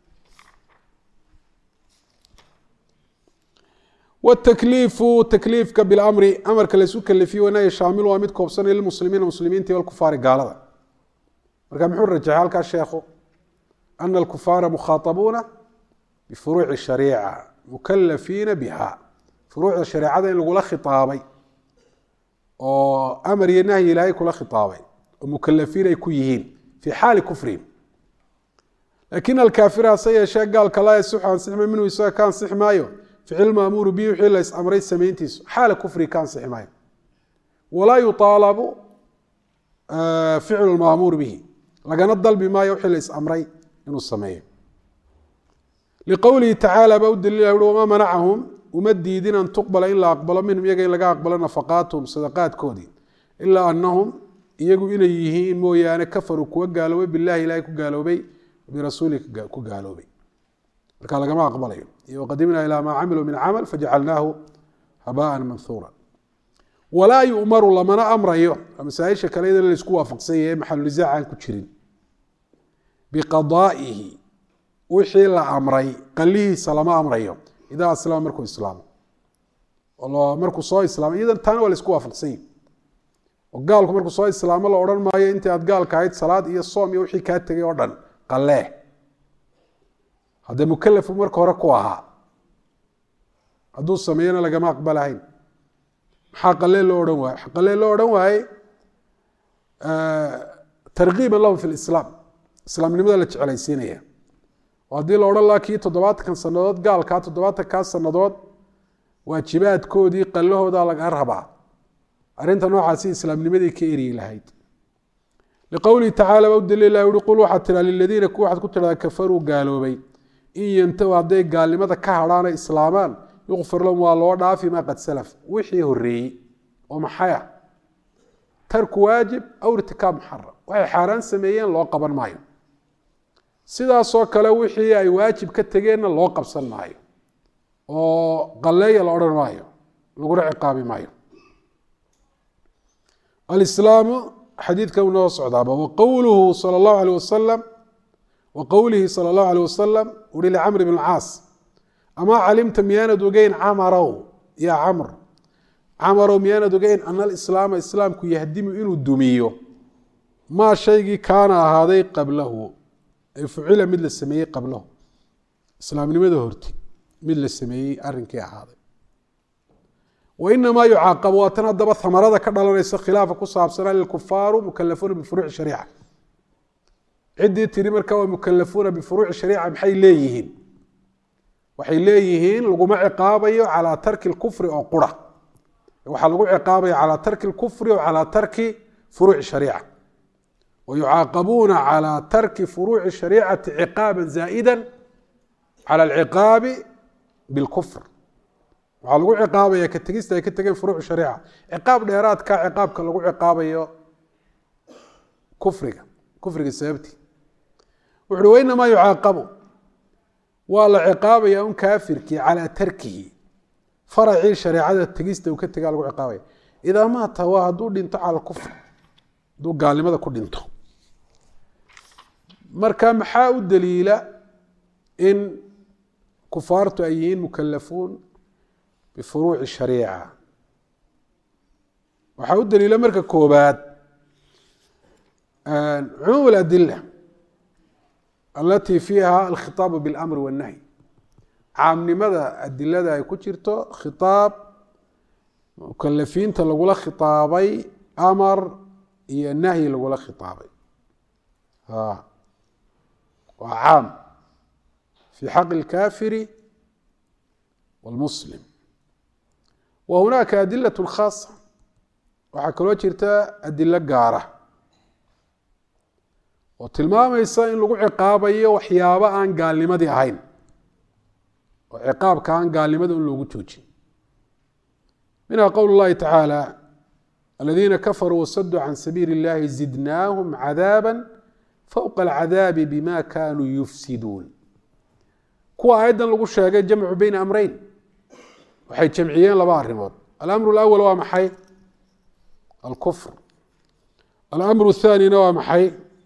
والتكليف تكليفك بالامر امرك ليس كلفي وانا شامل وامد كوبسن للمسلمين والمسلمين والكفار قالوا marka muxuu rajaa halka sheekhu ان الكفار مخاطبون بفروع الشريعه مكلفين بها فروع الشريعه in lagu la khitaabay oo amar iyo nahyi ilaahay kula khitaabay oo mukallafin ay ku yihiin fi xaal kufri لكن الكافر سيشاء قال كلا يسحان سحما منه يسوى كان سحمايو فعل مأمور به وحيل أمري سمينتيس حال كفري كان سحمايو ولا يطالب فعل المأمور به لقد نضل بما يوحي أمري إنه السمايو لقوله تعالى بود الله وما منعهم ومديدين أن تقبل إلا أقبل منهم يجي لقى أقبل نفقاتهم صدقات كودين إلا أنهم يجوا إليه مويانا كفروا وقالوا بالله لا يقالوا بي برسولك قالوا بي قال لما أقبله وقدمنا إلى ما عملوا من عمل فجعلناه هباء منثورا ولا يؤمر لما أمر أيوه مسايش كليدا اللي سكوا فقسيه محل نزاع عن كتشرين بقضائه وحيل أمري قال لي سلام أمري إذا أسلام مركو إسلام والله مركو صاي إسلام إذا تاني ولا سكوا فقسيه وقال لكم مركو صاي إسلام الله أوران ما أنت أتقال كايد صلاة إيه الصوم يوحي كايد تجي أوران قال له هذا مكلف مركو ركوها هذو سمينا لجماعة قبلهين حق الله لورن واي حق الله لورن واي ترغيبا لهم في الإسلام الإسلام لماذا لا تجعل سينية وهذه لورن الله كي تضبط كان سندات قال كات تضبط كاس سندات واجبات كودي قال له هذا لك أربعة أرنت نوع عسي إسلام لماذا كيري لهيد لقوله تعالى بود الله يقول حتى للذين كوحد كتر كفروا قالوا بي إن ينتوا عدي قال لماذا كهرانا إسلامان يغفر لهم والله دافي ما قد سلف وحيه الري ومحيا ترك واجب أو ارتكاب محرم وهي حاران سميين لو قبل مايو سيدا صوك لو وحي أي واجب كتغين لو قبصن مايو وقلي الأورن مايو لقرع عقابي مايو الإسلام حديث كونه صعدابه وقوله صلى الله عليه وسلم وقوله صلى الله عليه وسلم ولي لعمرو بن العاص أما علمت ميانا دوغين عمرو يا عمرو ميانا دوغين أن الإسلام كي يهدم إنه الدميو ما شيء كان هذا قبله فعل مثل السمية قبله إسلام لماذا هرتي مثل السمية أرنكي هذا وإنما يعاقب وتنضب ثمرة كذا ليس خلاف كصاب سنة للكفار مكلفون بفروع الشريعة عدي تري مركا ومكلفون بفروع الشريعة محي ليهين waxay leeyihiin laguma ciqaabayo calaa tarki lkufri oo qura waxaa lagu ciqaabaya calaa tarki lkufri o calaa tarki furuuci shariica wayucaaqabuuna calaa tarki furuuci shariicati ciqaaban zaa'ida cala alciqaabi bilkufr waxaa lagu ciqaabaya ka tegista ay ka tegeen furuucu shariica ciqaab dheeraadka ciqaabka lagu ciqaabayo kufriga sababtii wuxu uhi wainamaa yucaaqabu waa la ciqaabaya un kaafirkii calaa tarkihi faracii shareecada tegista uu ka tegaa lagu ciqaabaya idaa maata waa hadduu dhinto cala kufr hadduu gaalnimada ku dhinto marka maxaa u daliila in kufaartu ay yihiin mukalafuun bifuruuci shariica waxaa u daliila marka koobaad cumuum aladila التي فيها الخطاب بالأمر والنهي عامنimada adilada ay ku jirto khitaab mukalafiinta lagula khitaabay amar iyo nahyi lagula khitaabay waa caam في حق الكافر والمسلم وهناك أدلة خاصة waxaa kaloo jirta adilo gaara oo tilmaamaysa in lagu ciqaabayo waxyaabo aan gaalnimadii ahayn oo ciqaabka aan gaalnimada in loogu joojin minha qowl اllahi tacaala aladiina kafaruu wasaduu can sabiili اllahi zidnaahum cadaaba fowqa alcadaabi bima kanuu yufsiduun kuwa aayaddan lagu sheegay jamcu bayna amreyn waxay jamciyeen laba arrimood alamru اlأwal waa maxay alkufr alamru الthanina waa maxay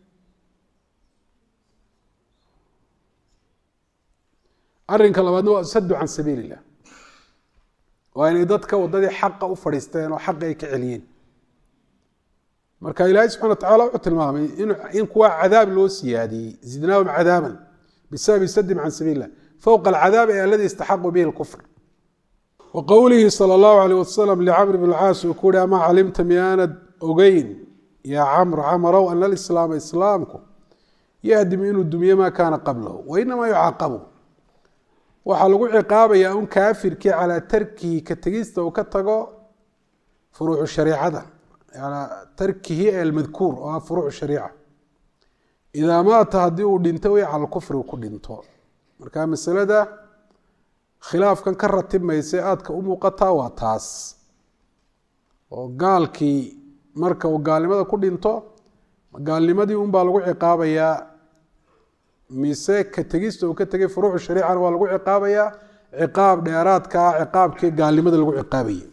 arrinka labaadna waa sadu can sabiil illah waa inay dadka wadadii xaqa u fadhiisteen oo xaqi ay ka celiyeen marka ilaahay subxana wa tacala wuxuu tilmaamay in kuwa cadaab loo siyaadiyey zidnaahum cadaaban bisababi sadim can sabiil illah fowqa alcadaabi aladi istaxaquu bihi lkufr wa qowlihi sala allahu alayh wasalam licamr bn lcaas uu ku uhi amaa calimta miyaanad ogeyn yaa camr camarow ana alislaama islaamku yahdimu inuu dumiye maa kaana qablahu wainamaa yucaaqabu waxaa lagu ciqaabayaa un kaafirkii calaa tarkihi ka tegista uu ka tago furuucu shariicada tarkihi almadkuur oo ah furuucu shariica idaa maata haddii uu dhinto way cala kufri uu ku dhinto marka masalada khilaafkan ka ratibmaysa aadka u muuqataa waa taas oo gaalkii marka uu gaalnimada ku dhinto gaalnimadii unbaa lagu ciqaabayaa mise ka tegista uu ka tegay furuucu shariicana waa lagu ciqaabayaa ciqaab dheeraadka ah ciqaabkii gaalnimada lagu ciqaabayay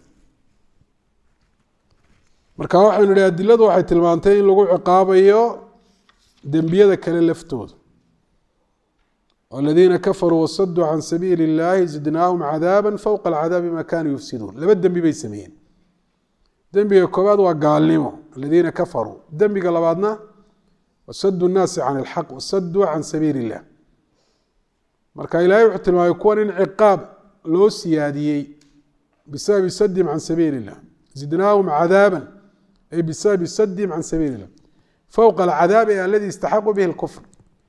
marka waxaynu idhi adiladu waxay tilmaantay in lagu ciqaabayo dembiyada kale laftooda aladiina kafaruu wasaduu can sabiili اllahi zidnaahum cadaaba fowqa alcadaabi ma kanuu yufsiduun laba dembi bay sameeyeen dembiga koobaad waa gaalnimo aladiina kafaruu dembiga labaadna wasadu الnaasi can اlxaq wasaduu can sabiili اllah marka ilahay wuxuu tilmaamay kuwan in ciqaab loo siyaadiyey bisababi sadihim can sabiili اllah zidnaahum cadaaba ay bisababi sadihim can sabiili اllah fowqa alcadaabi aladi istaxaquu bihi اlkufr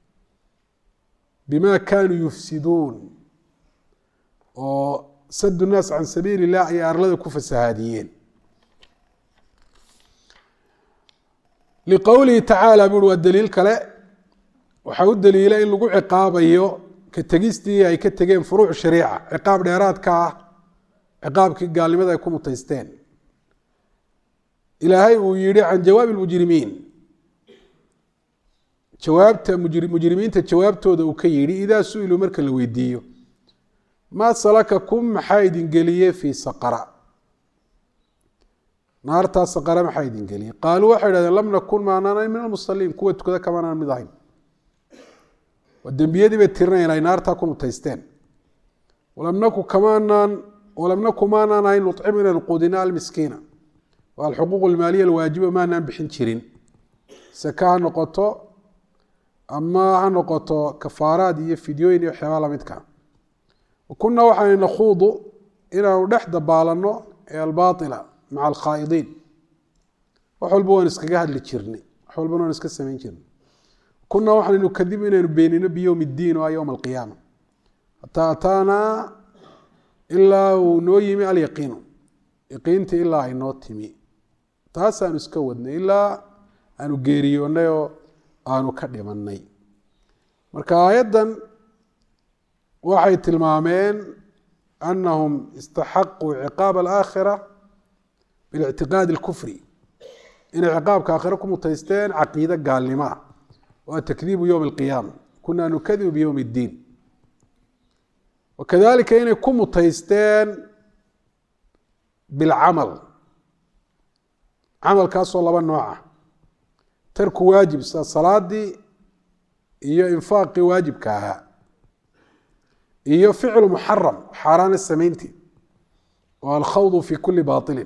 bima kanuu yufsiduun oo sadu الnaas can sabiili اllah ayay arlada ku fasahaadiyeen liqowlihi tacaala bui waa daliil kale waxaa u daliila in lagu ciqaabayo ka tegistii ay ka tegeen furuuc shariica ciqaab dheeraadka ah ciqaabkii gaalnimada ay ku mutaysteen ilaahay uu yihi can jawaabi mujrimiin jawaabta mujrimiinta jawaabtooda uu ka yihi idaa su-iluu marka la weydiiyo maa salakakum maxaa idin geliyey fii saqara naartaa saqara maxaa idin geliyey qaaluu waxay idhahdeen lam nakun maanaan min almusaliin kuwa tukada kamanaan mid ahayn waa dembiyadii bay tirinayaan ay naartaa ku mutaysteen walam naku maanaan ahayn nucimu inaan quudina almiskiina waa alxuquuq almaaliya alwaajiba maanaan bixin jirin saka ha noqoto ama ha noqoto kafaaraad iyo fidyooyin iyo waxyaabaa lamidka kunaa waxaan nakhuudu inaanu dhex dabaalano ee albaaila maca alkhaa'idiin wax walba waan iskaga hadli jirnay wax walbana waan iska samayn jirnay كنا وحن نكذب إن بيننا بيوم الدين ويوم القيامة حتى أتانا إلا ونويم اليقين يقينت إلا إنوتمي تاسا نسكودنا إلا أنو جيريونيو أنو كدمني مركا أيضا waxay tilmaameen أنهم استحقوا عقاب الآخرة بالاعتقاد الكفري إن عقابك آخركم متيستين عقيدة قال لما وتكذيب يوم القيامة كنا نكذب بيوم الدين وكذلك إن يكون متيستين بالعمل عمل كاس والله بالنوعة ترك واجب الصلاة دي هي إنفاق واجب كاها هي فعل محرم حرام السمينتي والخوض في كل باطل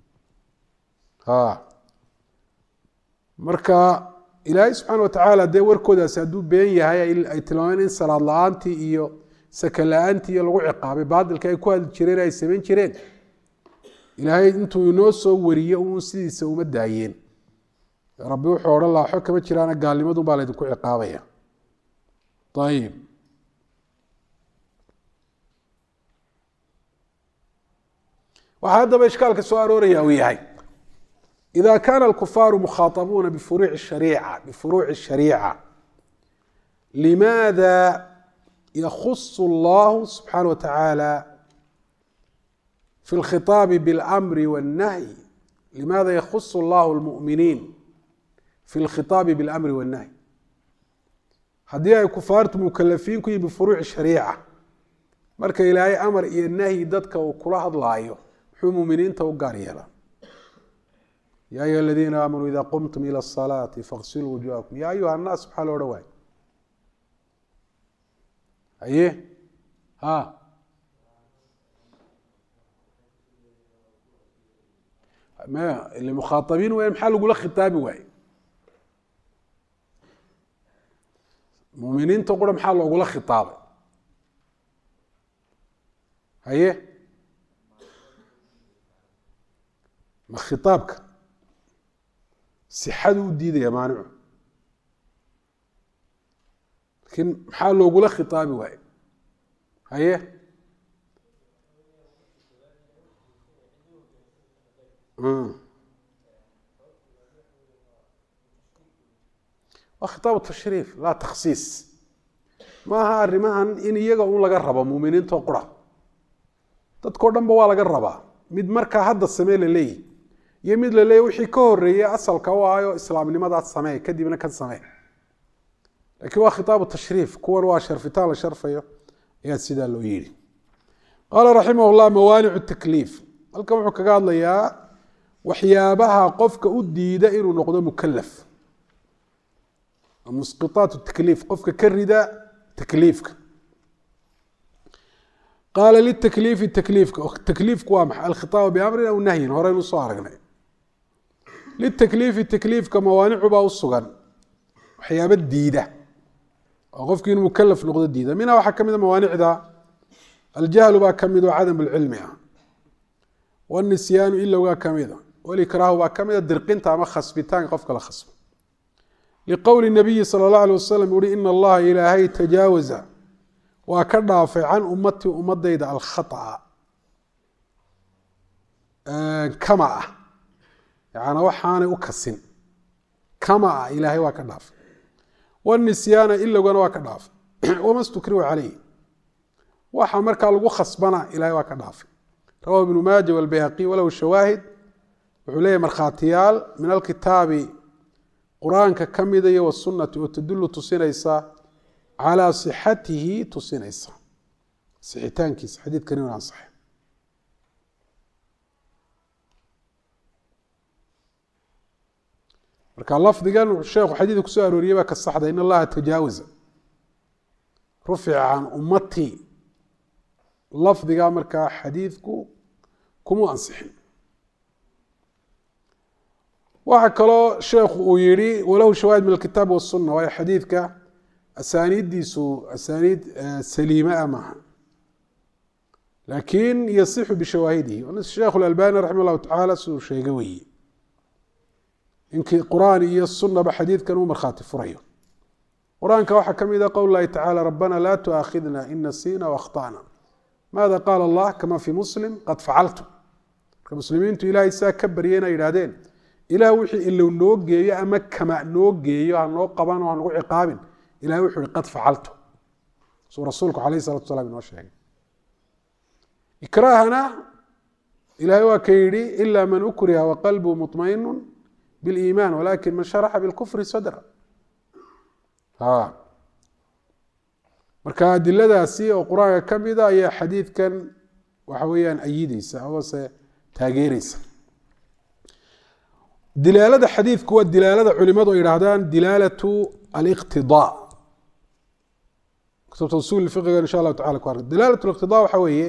marka ilaahay subxaana watacaala dee warkoodaas hadduu been yahay ay tilmaameen in salaad la-aantii iyo saka la-aantii iyo lagu ciqaabay baadilka ay ku hadli jireen ay samayn jireen ilaahay intuu inoo soo wariyo uun sidiisa uma daayeen rabbi wuxuu odhan lahaa xog kama jiraana gaalnimadun baa laydinku ciqaabaya ayib waxaa haddaba ishkaalka soo arooraya uu yahay إذا كان الكفار مخاطبون بفروع الشريعة لماذا يخص الله سبحانه وتعالى في الخطاب بالأمر والنهي لماذا يخص الله المؤمنين في الخطاب بالأمر والنهي هذه الكفار مكلفين بفروع الشريعة marka ilaahay amar iyo nahy dadka uu kula hadlaayo wuxuu muuminiinta u gaar yeelaa يا أيها الذين آمنوا إذا قمتم إلى الصلاة فاغسلوا وجوهكم يا أيها الناس سبحانه وتعالى أيه ها ما اللي مخاطبين وين محل يقول لك خطابي واي مؤمنين تقول محل يقول لك خطابي أيه ما خطابك صحته diidaya maanicu laakiin maxaa loogula khitaabi waaye haye waa khitaabu tashriif laa takhsiis maaha arrimahan in iyaga un laga rabo muuminiintoo qura dadkao dhanba waa laga rabaa mid markaa hadda samee la leeyihi iyo mid la leeyahay wixii ka horeeyay asalka u ahayo islaamnimadaas sameey kadibna kan sameey laakiin waa khitaab tashriif kuwan waa sharfitaan la sharfayo ayaa sidaa loo yiri qala rahimahullah mawaani'u takliif halkan wuxuu kaga hadlayaa waxyaabaha qofka u diida inuu noqdo mukallaf musqitaat takliif qofka ka rida takliifka قال للتكليف تكليف وامح الخطاب بأمر أو نهي هورين وصارقنا للتكليف التكليف كموانع با الصغن وحيابة ديدة وقفك مكلف نقض الديدة منها وحكم موانع ذا الجهل با كمد عدم العلم يعني. والنسيان إلا وقا كمد والإكراه با كمد الدرقين تاما خصبتان قفك لخصب لقول النبي صلى الله عليه وسلم يقول إن الله إلهي تجاوز وكدافع عن أمتي أمضيد الخطأ كما يعني وحاني أكسن كما إلهي وكدافع والنسيان إلا وكدافع وما استكروا عليه وحا مركا لغو خصبنا إلهي وكدافع رواه ابن ماجه والبيهقي وله الشواهد وحليه مرخاتيال من الكتاب قرآن ككمدية والسنة وتدل تصينيسا على صحته تصينيسا صحتان كيس حديث كريم عن صحيح مركا اللفظ قال الشيخ حديث كسؤال وريبا كالصحة إن الله تجاوز رفع عن أمتي اللفظ قال مركا حديثكو كمو أنصحين وحكى الشيخ ويري وله شواهد من الكتاب والسنة وهي حديثك أسانيد ديسو أسانيد سليمة معها لكن يصح بشواهده الشيخ الألباني رحمه الله تعالى سو شيء قوي إنك القرآن هي السنة بحديث كانوا مرخاتي فريو قرآنك waxa kamid ah قول الله تعالى ربنا لا تؤاخذنا إن نسينا وأخطأنا ماذا قال الله كما في مسلم قد فعلت كمسلمين إلهي saa ka baryeen yiraahdeen ilaah wixii ilo noo geeyo ama kama noo geeyo aan noo qaban oo aan ugu ciqaabin ilaah wuxuu qad facalto soo rasuulku kaleey sallallahu alayhi wasallam noo sheegay ikraahana ilaah waa kayri illa man ukriha wa qalbu mutmain bil iiman walakin man sharaha bil kufri sadra marka adiladaasi oo quraanka kamida ayaa xadiidkan waxa weeyaan ayidaysa oo se taageeraysa dilaalada xadiidku waa dilaalada culimadu ay yiraahdaan dilaalatu al-iqtidaa kutubta usul fiqhiga insha Allah ta'ala ku arko dilaalatu al-iqtidaa waxa weeye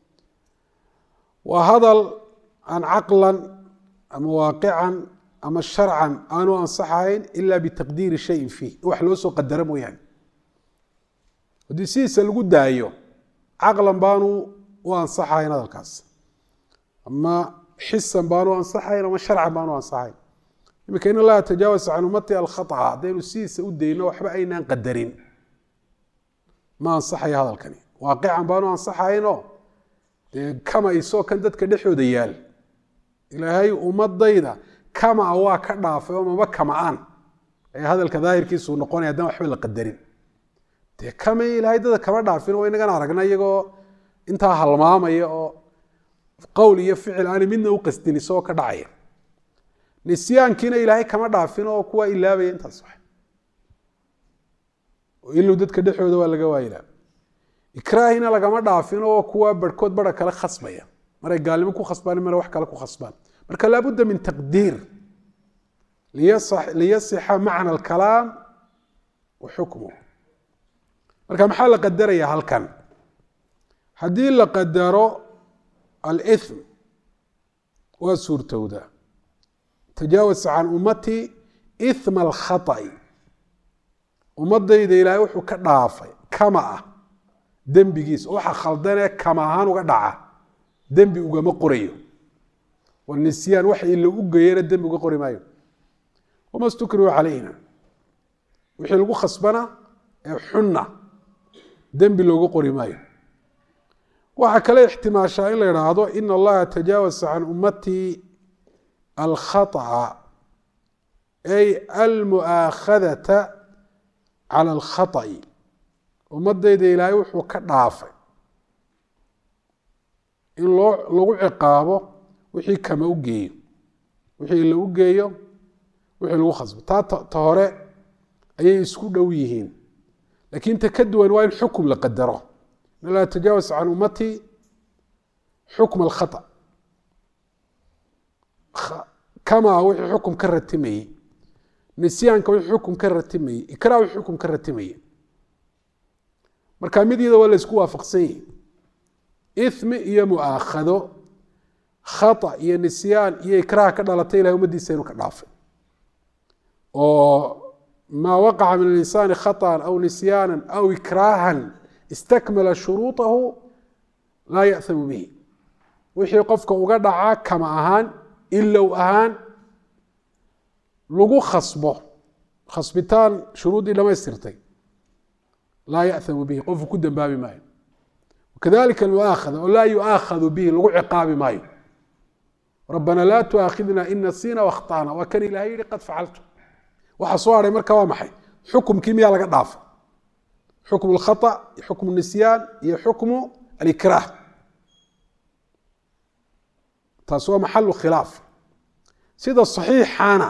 waa hadal aan aqlan ama waaqican ama sharcan aanu ansaxayn illa bi taqdiir shay fi wax loo soo qadaro mooyaan hadii siisa lagu daayo aqlan baanu u ansaxayn hadalkaas ama حسا بانو انصحين وما شرعا بانو انصحين يمكن الله يتجاوز عن امتي الخطا دينو سيس ودينا وحبا اينان قدرين ما انصحي هذا الكلام واقعا بانو انصحينو كما يسو كان ددك دخودا يال الهي امديدا كما وا كدافay oo ma kama aan ay hadalka daahirkiisu noqonay hadan waxba la qadarin kama ilaahay dad kama dhaafin oo inaga aragnay iyagoo inta halmaamaya oo قول يفعل أنا منه وقصدني سو كدعية نسيان كنا إلهي كما دافين أو كوا إلا بينت صح وإلو دت كده حوده ولا جوا إلا إكراهنا لقى ما دافين أو كوا بركود برا كلا خصبية مرة قال لكم خصبان مرة واحد كلا خصبان مرة لابد من تقدير ليصح معنى الكلام وحكمه مرة محل قدر يا هل كان حدي لقدره الإثم وسورتودا تجاوز عن أمتي إثم الخطأ أمضي إذا إلهي وحو كدافي كما دنبيجيس وحا خلدنا كما هان وقدعا دنبي وقام قريو والنسيان وحي اللي وقير الدنبي وقري مايو وما استكروا علينا وحي اللي خصبنا حنا دنبي اللي وقري مايو وحكى احتماشا إلا يراهدو إن الله تجاوز عن أمتي الخطأ أي المؤاخذة على الخطأ أمتي إذا إلهي وحو كدافع إن لو عقابه وحي كما أجيه وحي اللي أجيه وحي اللي خصب تهوري أي يسكو دويهين لكن تكدوا أنواع الحكم لقدره لا تجاوز عن أمتي حكم الخطأ كما هو حكم كرتمي نسيان كوي حكم كرتمي إكراه حكم كرتمي marka mid iyada wala isku waafaqsan ismi iyo mu'aakhado khata iyo nisyaan iyo ikraah ka dhalatay ilaahay umadiisa inuu ka dhaafay oo ma waqa'a min al-insan khata'an aw nisyanan aw ikrahan استكمل شروطه لا يأثم به وحي قفك وقدعا كما أهان إلا وأهان لغو خصبتان شروط إلا ما يسترتي لا يأثم به قف كدا باب ماي وكذلك المؤاخذة ولا يؤاخذ به لغو عقاب ماي ربنا لا تؤاخذنا إن نسينا واخطأنا وكان إلهي قد فعلت وحصواري مركا ومحي حكم كيمياء لقد ضعف حكم الخطأ حكم النسيان هي حكم الإكراه تسوى محل خلاف سيد الصحيح حانا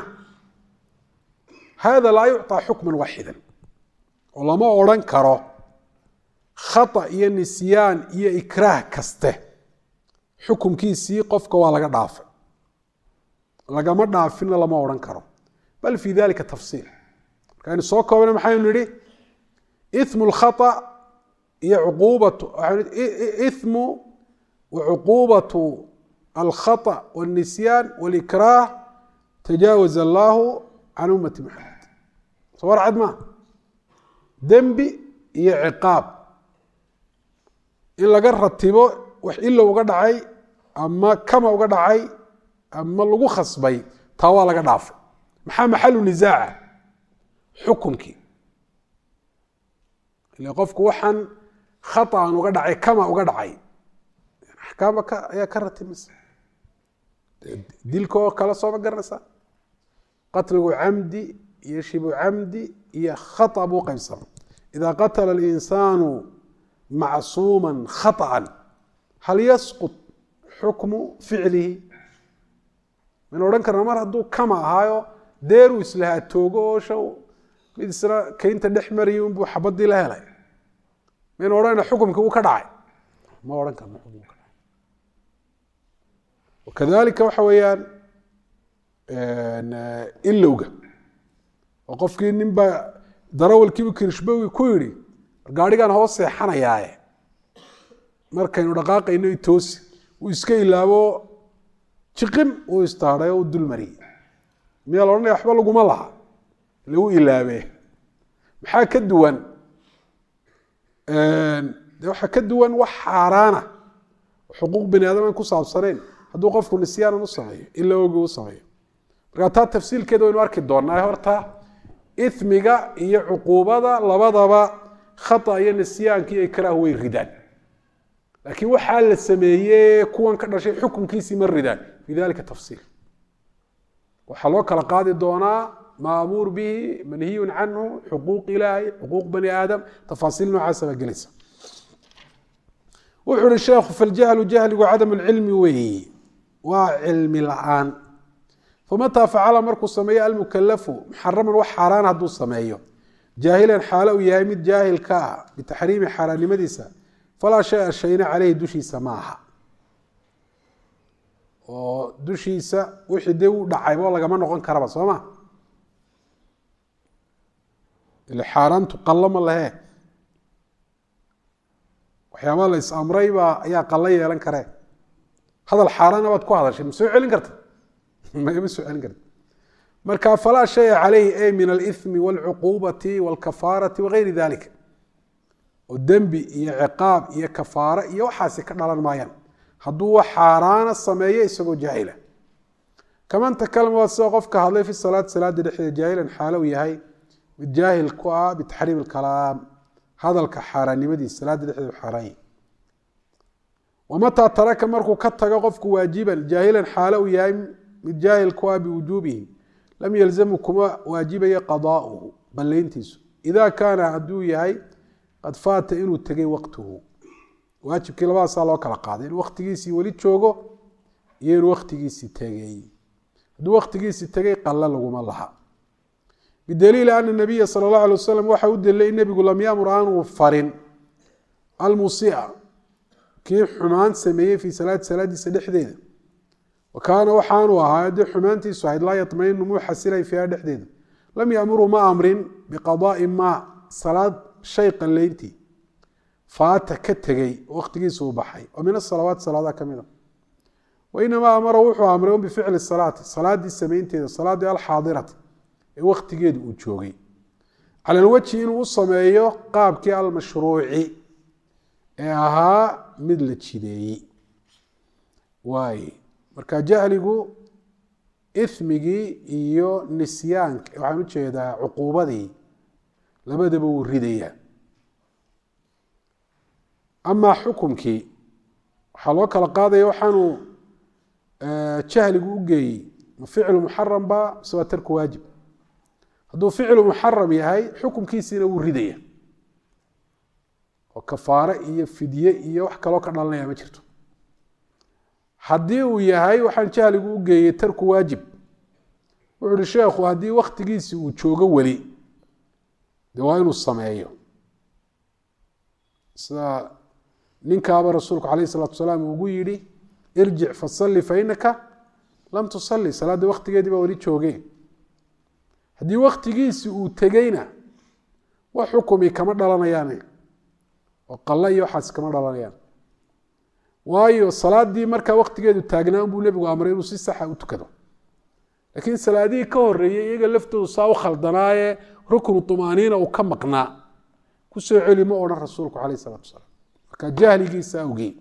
هذا لا يعطى حكما واحدا والله ما أورنكره خطأ هي نسيان هي إكراه كسته حكم كيسي قفك ولا ضعف لقى ما ضعفنا لما أورنكره بل في ذلك تفصيل كان السوق ولا محايل نري إثم الخطأ هي عقوبة إثم وعقوبة الخطأ والنسيان والإكراه تجاوز الله عن أمة محمد صور عد ما ذنبي هي عقاب إلا قررتبه وإلا وقدعي أما كما وقدعي أما لغو خصبي طوال قدعف محل نزاع حكمك ila qofku waxaan khata'an uga dhacay kama uga dhacay axkaam ayaa ka ratimaysa dilka oo kala soo ma garanaysaa qatligu camdi iyo shibu camdi iyo khata buu qaybsama idaa qatala alinsaanu macsuuman khata'an hal yasqut xukmu ficlihi min odhan karna mar hadduu kama ahaayo deeruu islahaa toogo oo shaw mid isna kaynta dhex mariyay unbuu xabadii la helay min odhanna xukumkii uu ka dhacay ma odhan karna xukumkii ka dhacay wakadalika waxa weeyaan ilowga oo qofkii ninbaa darawalkiibu kirishbowi ku yidhi gaadhigaan hoos seexanayaaye markaynu dhaqaaqayno itoosi uu iska ilaabo jiqin uu istaadhay oo u dul mariyey miyaa la odhanaya waxba laguma laha lagu ilaabee maxaa ka duwan de waxaa ka duwan wax xaaraana xuquuq bani aadam aan ku saabsanayn hadduu qofku nisyaanan u sameeyo ila ogi u sameeyo markaa taa tafsiilkeeda waynu arki doonaa horta ismiga iyo cuquubada labadaba khata iyo nisyaanka iyo ikraah way ridaan laakiin waxaa la sameeyey kuwan ka dhashay xukunkiisii ma ridaan fi dalika tafsiil waxaa loo kala qaadi doonaa maamuur bihi manhiyun canhu xuquuq ilaahay xuquuq bani aadam tafaasiil noocaasa baa gelaysa wuxuu uhi sheekhu faljahlu jahligu cadamu lcilmi weeyi waa cilmi la-aan famataa facala markuu sameeyo almukalafu muxaraman wax xaaraan hadduu sameeyo jaahilan xaalo uu yahay mid jaahilka ah bitaxriimi xaaraannimadiisa falaa shaya shayna caleyhi dushiisa ma aha oo dushiisa wixii dee u dhacaybo lagama noqon karaba soo ma ile xaaraantu qallo ma lehe waxyaabaa la is amray baa ayaa qallo yeelan karee hadal xaaraana baad ku hadashay ma soo celin karta ma soo celin karta marka falaa shaya caleyhi ay min alithmi waalcuquubati waalkafaarati wagayri dalika oo dembi iyo ciqaab iyo kafaare iyo waxaasi ka dhalan maayaan hadduu wax xaaraana sameeyo isagoo jaahila kaman takalama waa sidoo qofka hadlay fi salaati salaada dhexdeeda jaahilan xaalow yahay mid jaahil ku ah bitaxriim alkalaam hadalka xaaraannimadiisa salaada dhexdeeda xaaraan yahay wamataa taraka markuu ka tago qofku waajiban jaahilan xaalo uu yahay mid jaahil ku ah biwujuubihi lam yalzamu kuma waajibaya qadaa'uhu ballayntiisu idaa kaana hadduu yahay qad faata inuu tegay waqtuhu waajibkii labadaasaa loo kala qaaday inuu waktigiisii weli joogo iyo inuu waktigiisii tegey hadduu waktigiisii tegay qalla laguma laha bidaliili ana nabiya sala allahu alay wasalam waxa u delilay in nebigu lam yamur aanuu farin almusia kii xumaan sameeyey fii salaati salaadiisa dhexdeeda wa kaana waxaanuu ahaa haddii xumaantiisu ahayd laa yatmainu muu xasilay fiiha dhexdeeda lam yamuru ma amrin biqadaai maa salaad shay qallayntii faata ka tegey waktigiisa u baxay oo min asalawaat salaadaha ka mida wainamaa amara wuxuu amray un bificli salaati salaadii samaynteeda salaadii alxaadirati ee waktigeedu uu joogay cala alwajhi inuu u sameeyo qaabkii almashruuci ee ahaa mid la jideeyey waay marka jahligu ismigii iyo nisyaanka waxaan u jeedaa cuquubadii labadaba wuu ridayaa amaa xukumkii waxaa loo kala qaadaya waxaanuu jahligu u geeyey ma ficlu muxaram ba mise waa tarku waajib hadduu ficlu muxaram yahay xukumkiisiina wuu ridaya oo kafaare iyo fidye iyo wax kaloo ka dhalanaya ma jirto haddii uu yahay waxaan jahligu u geeyey tarku waajib wuxu uhi sheekhu haddii waktigiisii uu joogo weli dee waa inuu sameeyo sida ninkaaba rasuulku calayh isalaatu wasalaam ugu yidhi irjic fasalli fainaka lam tusalli salaadda waktigeedii baa weli joogeen haddii waktigiisii uu tegeyna wax xukumi kama dhalanayaan oo qalla iyo waxaas kama dhalanayaan waayo salaadii markaa waktigeedu taagnaa unbuu nebigu amray inuu si saxa u tukado laakiin salaadihii ka horeeyey iyaga laftoodu saa u khaldanaaye ruknu tumaaniina uu ka maqnaa ku soo celi ma odhan rasuulku calayh isalaatu wasalaam marka jahligiisa awgii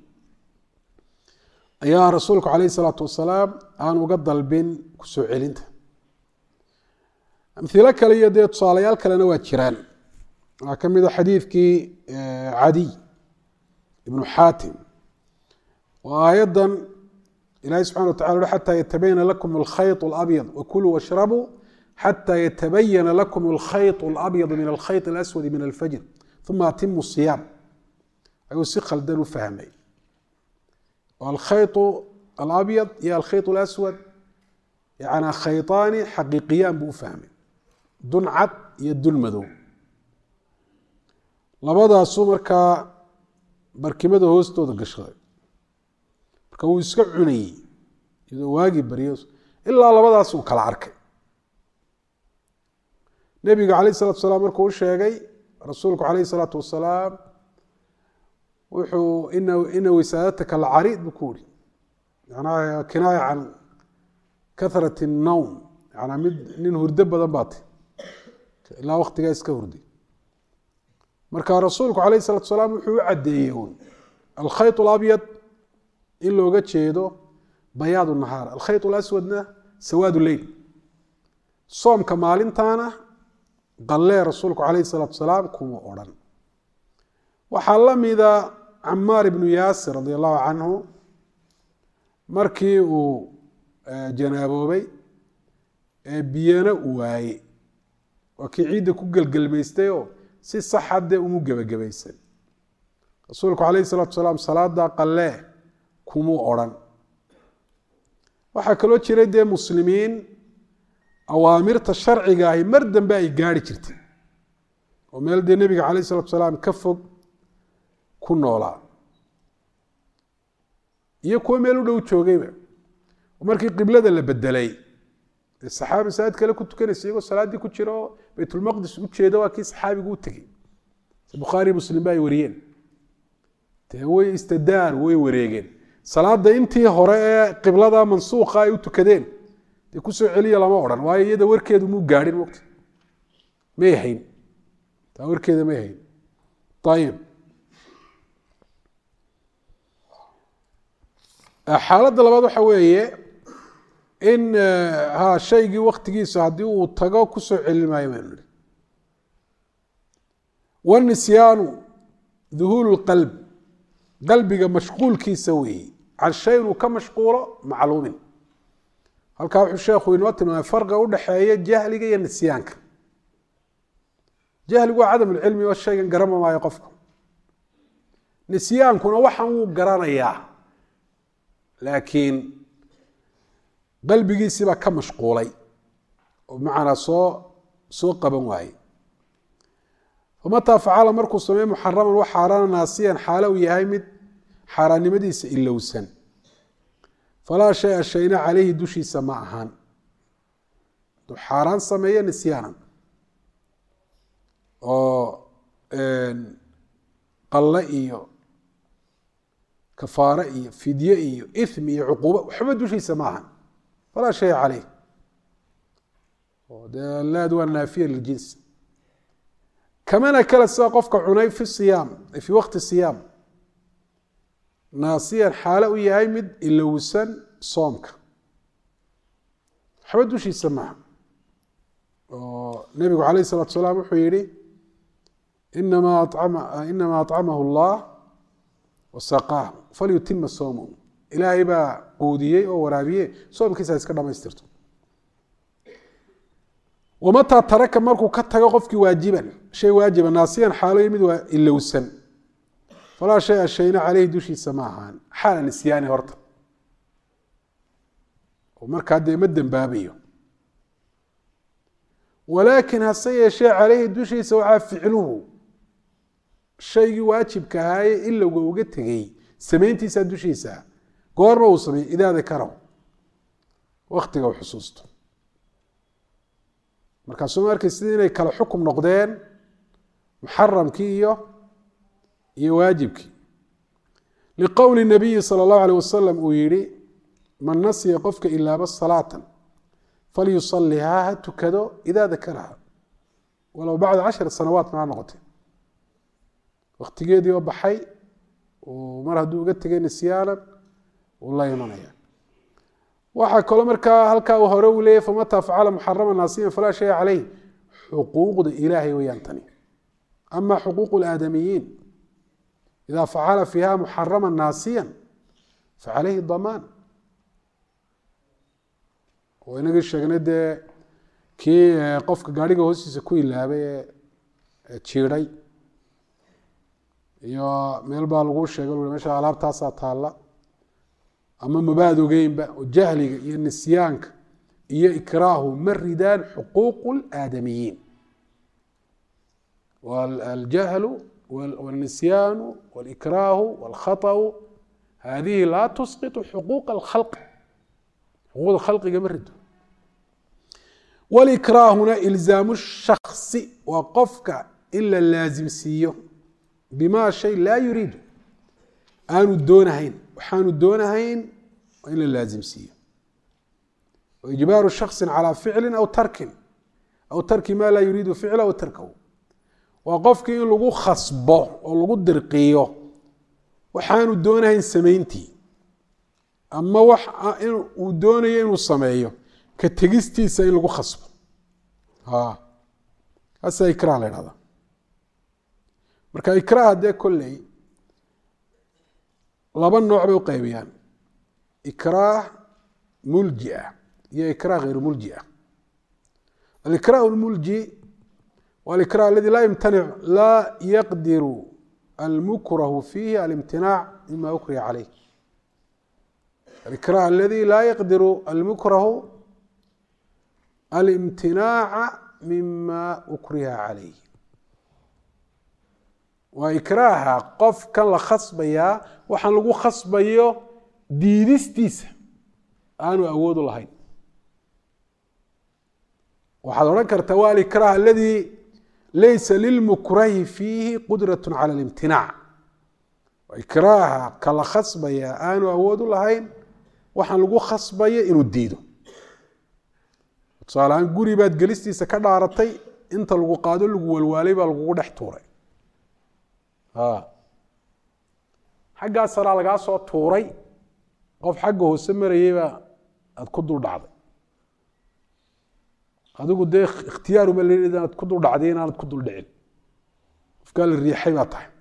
ayaa rasuulku calayh isalaatu wasalaam aan uga dalbin ku soo celinta amhilo kale iyo dee tusaalayaal kalena waa jiraan كمل حديث كي عدي ابن حاتم وأيضا إلهي سبحانه وتعالى حتى يتبين لكم الخيط الأبيض وكلوا واشربوا حتى يتبين لكم الخيط الأبيض من الخيط الأسود من الفجر ثم أتموا الصيام أيو سيقل دلو فهمي والخيط الأبيض يا الخيط الأسود يعني خيطان حقيقيان بو فهمي دون عد يدون مدو labadaasuu markaa barkimada hoostooda gashaday marka wuu iska cunayey iyadoo waagii baryo ilaa labadaasuu kala arkay nebiga calayhi salaatu wasalaam markuu u sheegay rasuulku calayhi salaatu wasalaam wuxuu ina wisaadataka lacariid buu ku yidhi macnaha kinaaya can kathrati annawm macnaa mid nin hurdo badan baa tay ilaa waqtigaa iska hurday marka rasuulku calayhi salaatu wasalaam wuxuu u caddeeyey uun alkhayط alabyad in looga jeedo bayaad nahaar alkhayط alaswadna sawaad leyl soomka maalintaana qallee rasuulku calayhi salaatu wasalaam kuma odhan waxaa la mida camaar ibnu yaasir radi allahu canhu markii uu janaaboobay ee biyana u waayey waa kii ciidda ku gelgelmaystayoo si saxa dee umu gebagabaysan rasuulku calayhi salaatu wasalaam salaada qallee kumuu odhan waxaa kaloo jiray dee muslimiin awaamirta sharciga ahi mar dambe ay gaari jirtay oo meel dee nebiga calayhi salatu wasalaam ka fog ku noolaa iyo kuwo meel u dhow joogayba oo markii qiblada la bedelay saxaabi masaajid kale ku tukanaysa iyagoo salaaddii ku jira oo baytulmaqdis u jeeda waa kii saxaabigu u tegey bukhaari muslim ba ay wariyeen dee way istadaar way wareegeen salaada intii hore ee qiblada mansuuqa ay u tukadeen dee kusoo celiya lama odhan waayo iyada warkeedu muu gaadhin waqti may hayn taa warkeeda may hayn ayib xaaladda labaad waxa weeye in shaygii waktigiisa haddii uu tago kusoo celin maayo baynu nihi wanisyaanu duhuulu lqalb qalbiga mashquulkiisa weeye can shay inuu ka mashquulo macluumin halkaa wuxuu sheekhu inoo tilmaamay farqa udhaxeeya jahliga iyo nisyaanka jahligu waa cadam lcilmi oo shaygan garama maayo qofku nisyaankuna waxan wuu garanayaa laakiin qalbigiisiibaa ka mashquulay oo bimacnaa soo qaban waaye famataa facala markuu sameeye muxaraman wax xaaraana naasiyan xaalo uu yahay mid xaaraannimadiisa ilowsan falaa shaya shayna caleyhi dushiisa ma ahaan aduu xaaraan sameeye nisyaanan oo qalle iyo kafaare iyo fidye iyo ithmi iyo cuquubo waxba dushiisa ma ahan falaa shaya caleyh dee laad waa naafiya liljins kamana kale sida qofka cunay fi siyaam fii waqti siyaam naasiyan xaalo u yahay mid ilowsan soomka waxba dushiisa maaha oo nebigu calayh isalatu salaam wuxuu yihi inamaa acamahu allah wasaqaahu falyutima soomahu ilaahay baa quudiyey oo waraabiye soomkiisa iska dhamaystirto wamataa taraka markuu ka tago qofkii waajiban shay waajiba naasiyan xaalo mid waa ilowsan falaa shaya shayna caleyhi dushiisa ma ahaan xaala nisyaani horta oo markaa dee ma dembaabayo walaakin hase yeeshee caleyhi dushiisa waxaa ficluhu shaygii waajibka ahaaye ilowga uga tegey samayntiisa dushiisa goorma uu sameeyey idaa dakarahu waktiga u xusuusto markaasuu ma arkay sidii inay kala xukum noqdeen muxaramkii iyo waajibkii liqowli nabiyi sala allahu aleyh wasalam uu yihi man nasiya qofka ilaaba salaatan falyusalihaa ha tukado idaa dakaraha walow bacda 10 sanawaat maa noqotay waktigeedii oo baxay mar hadduu uga tegay nisyaanan uu la imanaya waxaa kaloo markaa halkaa hore uu leeyahy famataa facala muxarama naasiyan falaa shaya caleyh xuquuqda ilaahay weyaan tani أما حقوق الآدميين إذا فعل فيها محرما ناسيا فعليه الضمان. وإنك sheegnay kii qofka gaariga hoostiisa ku ilaabay jiiray iyo meel baa lagu sheegay meesha alaabtaas taala ama mabaad ogeynba jahliga iyo nisyaanka iyo ikraahu maridaan xuquuq الآدميين. والجهل والنسيان والإكراه والخطأ هذه لا تسقط حقوق الخلق. حقوق الخلق جمرد. والإكراه هنا إلزام الشخص وقفك إلا اللازم سيه بما شيء لا يريد آن الدونهين وحان الدونهين وإلا اللازم سيه. وإجبار الشخص على فعل أو ترك ما لا يريد فعله وتركه. وقفك إن لغو خصبه أو لغو درقيه وحان الدونهين سمينتي أما إن ودوني إنه سميه كتجستي إن لغو خصبه هسا إكراه لهذا. marka ikrah de kulli laba nooc bay u qaybiyaan ikrah mulji'a iyo ikrah ghayr mulji'a. الإكراه الملجي والإكراه الذي لا يقدر المكره فيه الامتناع مما أكره عليه. الإكراه الذي لا يقدر المكره الامتناع مما أكره عليه. وإكراه قف كان لخصبيا وحن لغو خصبيو ديدستيس آنو أود لهين. وحضرنا كرتوى الإكراه الذي ليس للمكره فيه قدرة على الامتناع. وإكراه كلا خصبيا آنو أود لهين وحن لغو خصبيا إنو ديدو. تصالحان قولي باد جلستيس كدارتي انت لغو قادو لغو والوالي بالغو دحتوري. حقا سرا لغا سو تووري qof xagga hoose marayba aad ku dul dhacday adigu de ikhtiyaar uma leeyahay aad ku dul dhacday inaad ku dul dhicin qofka la riixay ba tahay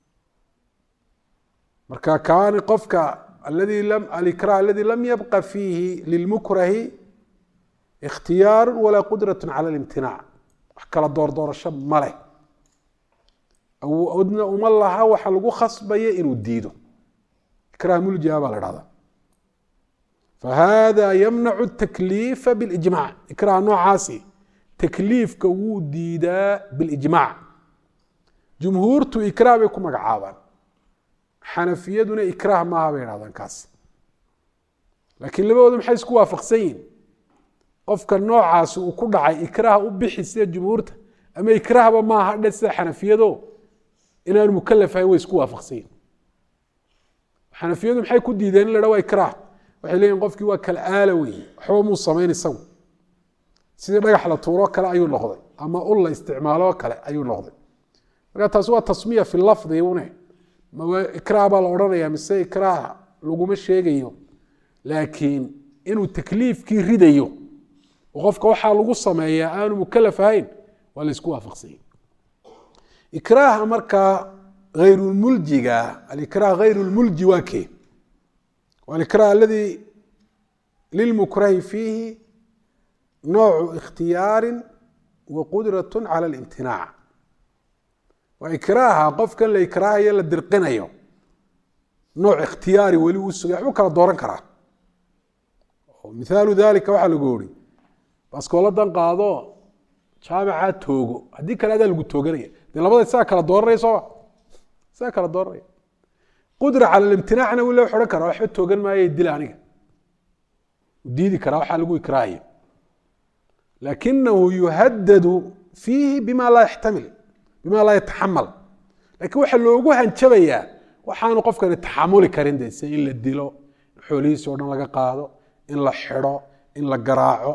marka kaan qofka alladhi lam al-ikrah alladhi lam yabqa fihi lilmukrah ikhtiyar wala qudratun ala al-imtina' kala doorasho male أو أدنى أم الله وحلقو خصبية إنو ديدو إكراه ملجي هذا الهذا. فهذا يمنع التكليف بالإجماع. إكراه نوع عاسي تكليف كو ديدا بالإجماع. جمهورته إكراه بيكم مقعابا حنفية دون إكراه ما بين هذا الكاس. لكن لما بدهم حيث وافقسين قفك النوع عاسي وكل عاي إكراه وبحسية جمهورته أما إكراه ما هذا حنفية دو إن المكلف هي ويسكوا فقسين حنفيهم حي كود يدين لا روا إكراه وحيلين قفكي waa kala aalaway xoomu sameynaysan sida dhagax la tuuro kala ayuu noqday ama ul la isticmaalo kale ayuu noqday marka taas waa tasmiya fi lafdi una ma ikrah baa la oranayaa mise ikrah laguma sheegayo laakiin inuu takliifkii ridayo qofka waxa lagu sameeyaa aanu mukallaf ahayn wala isku waafaqsan إكراه مركا غير الملجي. الإكراه غير الملجي واكي. والإكراه الذي للمكره فيه نوع اختيار وقدرة على الامتناع. وإكراه قف كان لإكراه يلا درقنا نوع اختياري ولي وسع وكلا دوران كراه. مثال ذلك وحل قولي بس كولدان قاضو جامعات توغو هذيك هذا اللي قلت توغريه لابد ساكل دوري سوا ساكل دوري قدرة على الامتناع أنا ولا حركة راح توغن ما يدل عنك وديدي كرا waxa lagu ikraayo لكنه يهدد فيه بما لا يحتمل بما لا يتحمل لكن waxa loogu hanjabaya waxaanu qofkan taxamuli karin deeyay in la dilo xoolihiisa oo dhan laga qaado in la xiro in la garaaco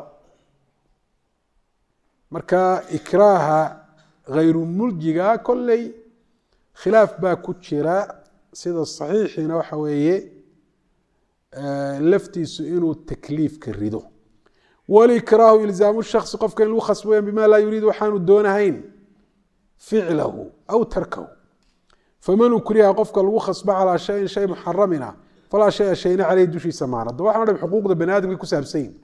marka ikraaha غير ملجئة كلي خلاف باكو جرا سيده الصحيحنا waxa weeye laftiisu inuu takliif ka rido wal ikraahu ilzaamu shakhs qofka inuu khasbo bima la yuriid waxaanu doonahayn ficlahu aw tarkahu faman ukriha qofka lagu khasbo calaa shayin shay muxaramina falaa shaya shayna caleyhi dushiisa maan hadda waxaan dhan xuquuqda bani aadamkay ku saabsan yihin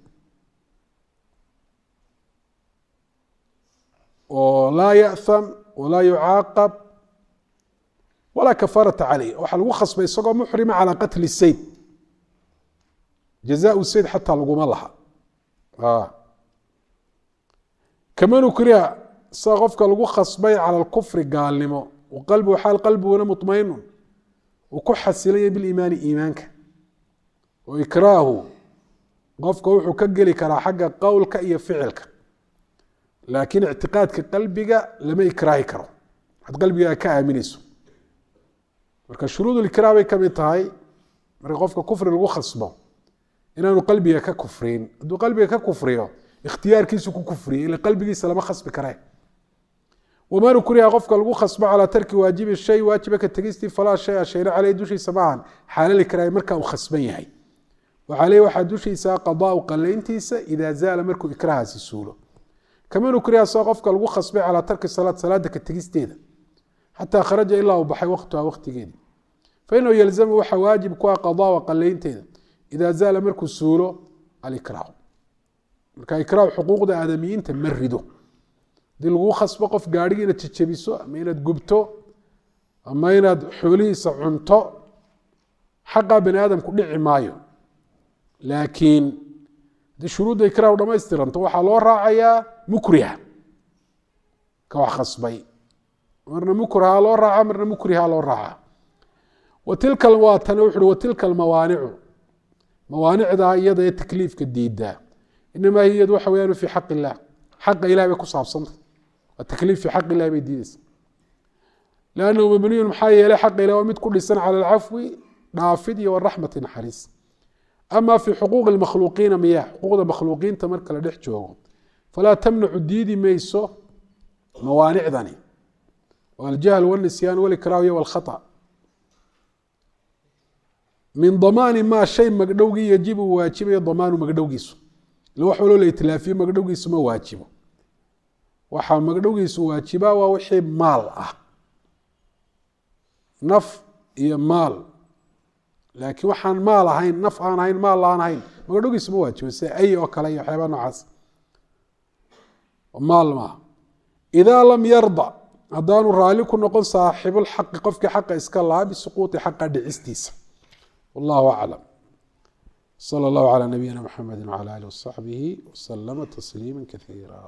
oo laa ya'tham walaa yucaaqab walaa kafaarata caleyh waxaa lagu khasbay isagoo muxrima calaa qatli sayd jazaau sayd xataa laguma laha kaman ukriha sida qofka lagu khasbay cala alkufri gaalnimo waqalbuhu xaal qalbiguna muطmainun uu ku xasilanya biliimaani iimaanka oo ikraahu qofka wuxuu ka geli karaa xagga qowlka iyo ficilka laakiin ictiqaadka qalbiga lama ikraahi karo waxaad qalbigaa ka aaminayso marka shuruud ikraah bay kamid tahay marka qofka kufri lagu khasbo inaanu qalbiga ka kufrin hadduu qalbiga ka kufriyo ikhtiyaarkiisu ku kufriye ila qalbigiisa lama khasbi karee waman ukriha qofka lagu khasbo calaa tarki waajibi shay waajiba ka tegistii falaa shaya shayna caleyh dushiisa maahan xaala likraahi markaa uu khasban yahay wacaleyh waxaa dushiisa qadaau qalayntiisa idaa zaala markuu ikrahaasi suulo kaman ukriha soo qofka lagu khasbay calaa tarki salaad salaada ka tegisteeda xataa kharaja ilaa uu baxay waqtuha waqtigeedii fainahu yalzamu waxaa waajib ku ah qadaau qalaynteeda idaa zaala markuu suulo alikraahu marka ikraahu xuquuqda aadamiyiinta ma rido hadii lagu khasbo qof gaadhigi inaad jejebiso ama inaad gubto ama inaad xoolihiisa cunto xaqaa bani aadamku dhici maayo laakiin haddii shuruudda ikraahu dhamaystiranto waxaa loo raacayaa mukriha ka wax khasbay marna mukraha loo raaca marna mukriha loo raaca watilka waatan wuxuui watilka almawaanicu mawaanicda iyada ee takliifka diidaa inamaa hiya waxa weyaan fii xaq illah xaqa ilahi bay ku saabsantay waa takliif fii xaq ilahi bay diidaysa lannahu mabniyun maxaa yeelay xaqa ilah waa mid ku dhisan cala alcafwi dhaafid iyo waraxmati naxariis ama fii xuquuqi lmakhluuqiina miya xuquuqda makhluuqiinta marka la dhex joogo falaa tamnacu diidi mayso mawaanicdani aljahl wاnisyaan wاlikraahiy wاlkhaطأ min damaani maa shay magdhowgii yajibu waajibayo damaanu magdhowgiisu ila wax waloo la itlaafiyo magdhowgiisu ma waajibo waxaa magdhowgiisu waajibaa waa wixii maal ah naf iyo maal laakiin waxaan maal ahayn naf aan ahayn maal aan ahayn magdhowgiisu ma waajibo sida ay oo kale iyo waxyaaba noocaas maal maaha idaa lam yarda haddaanu raali ku noqon saaxibulxaqi qofkii xaqa iska lahaa bisuquuطi xaqa dhicistiisa wallahu aclam salى اllahu calى nabiyina mxamedi wcalى alih wasaxbihi waslama tasliima kaiira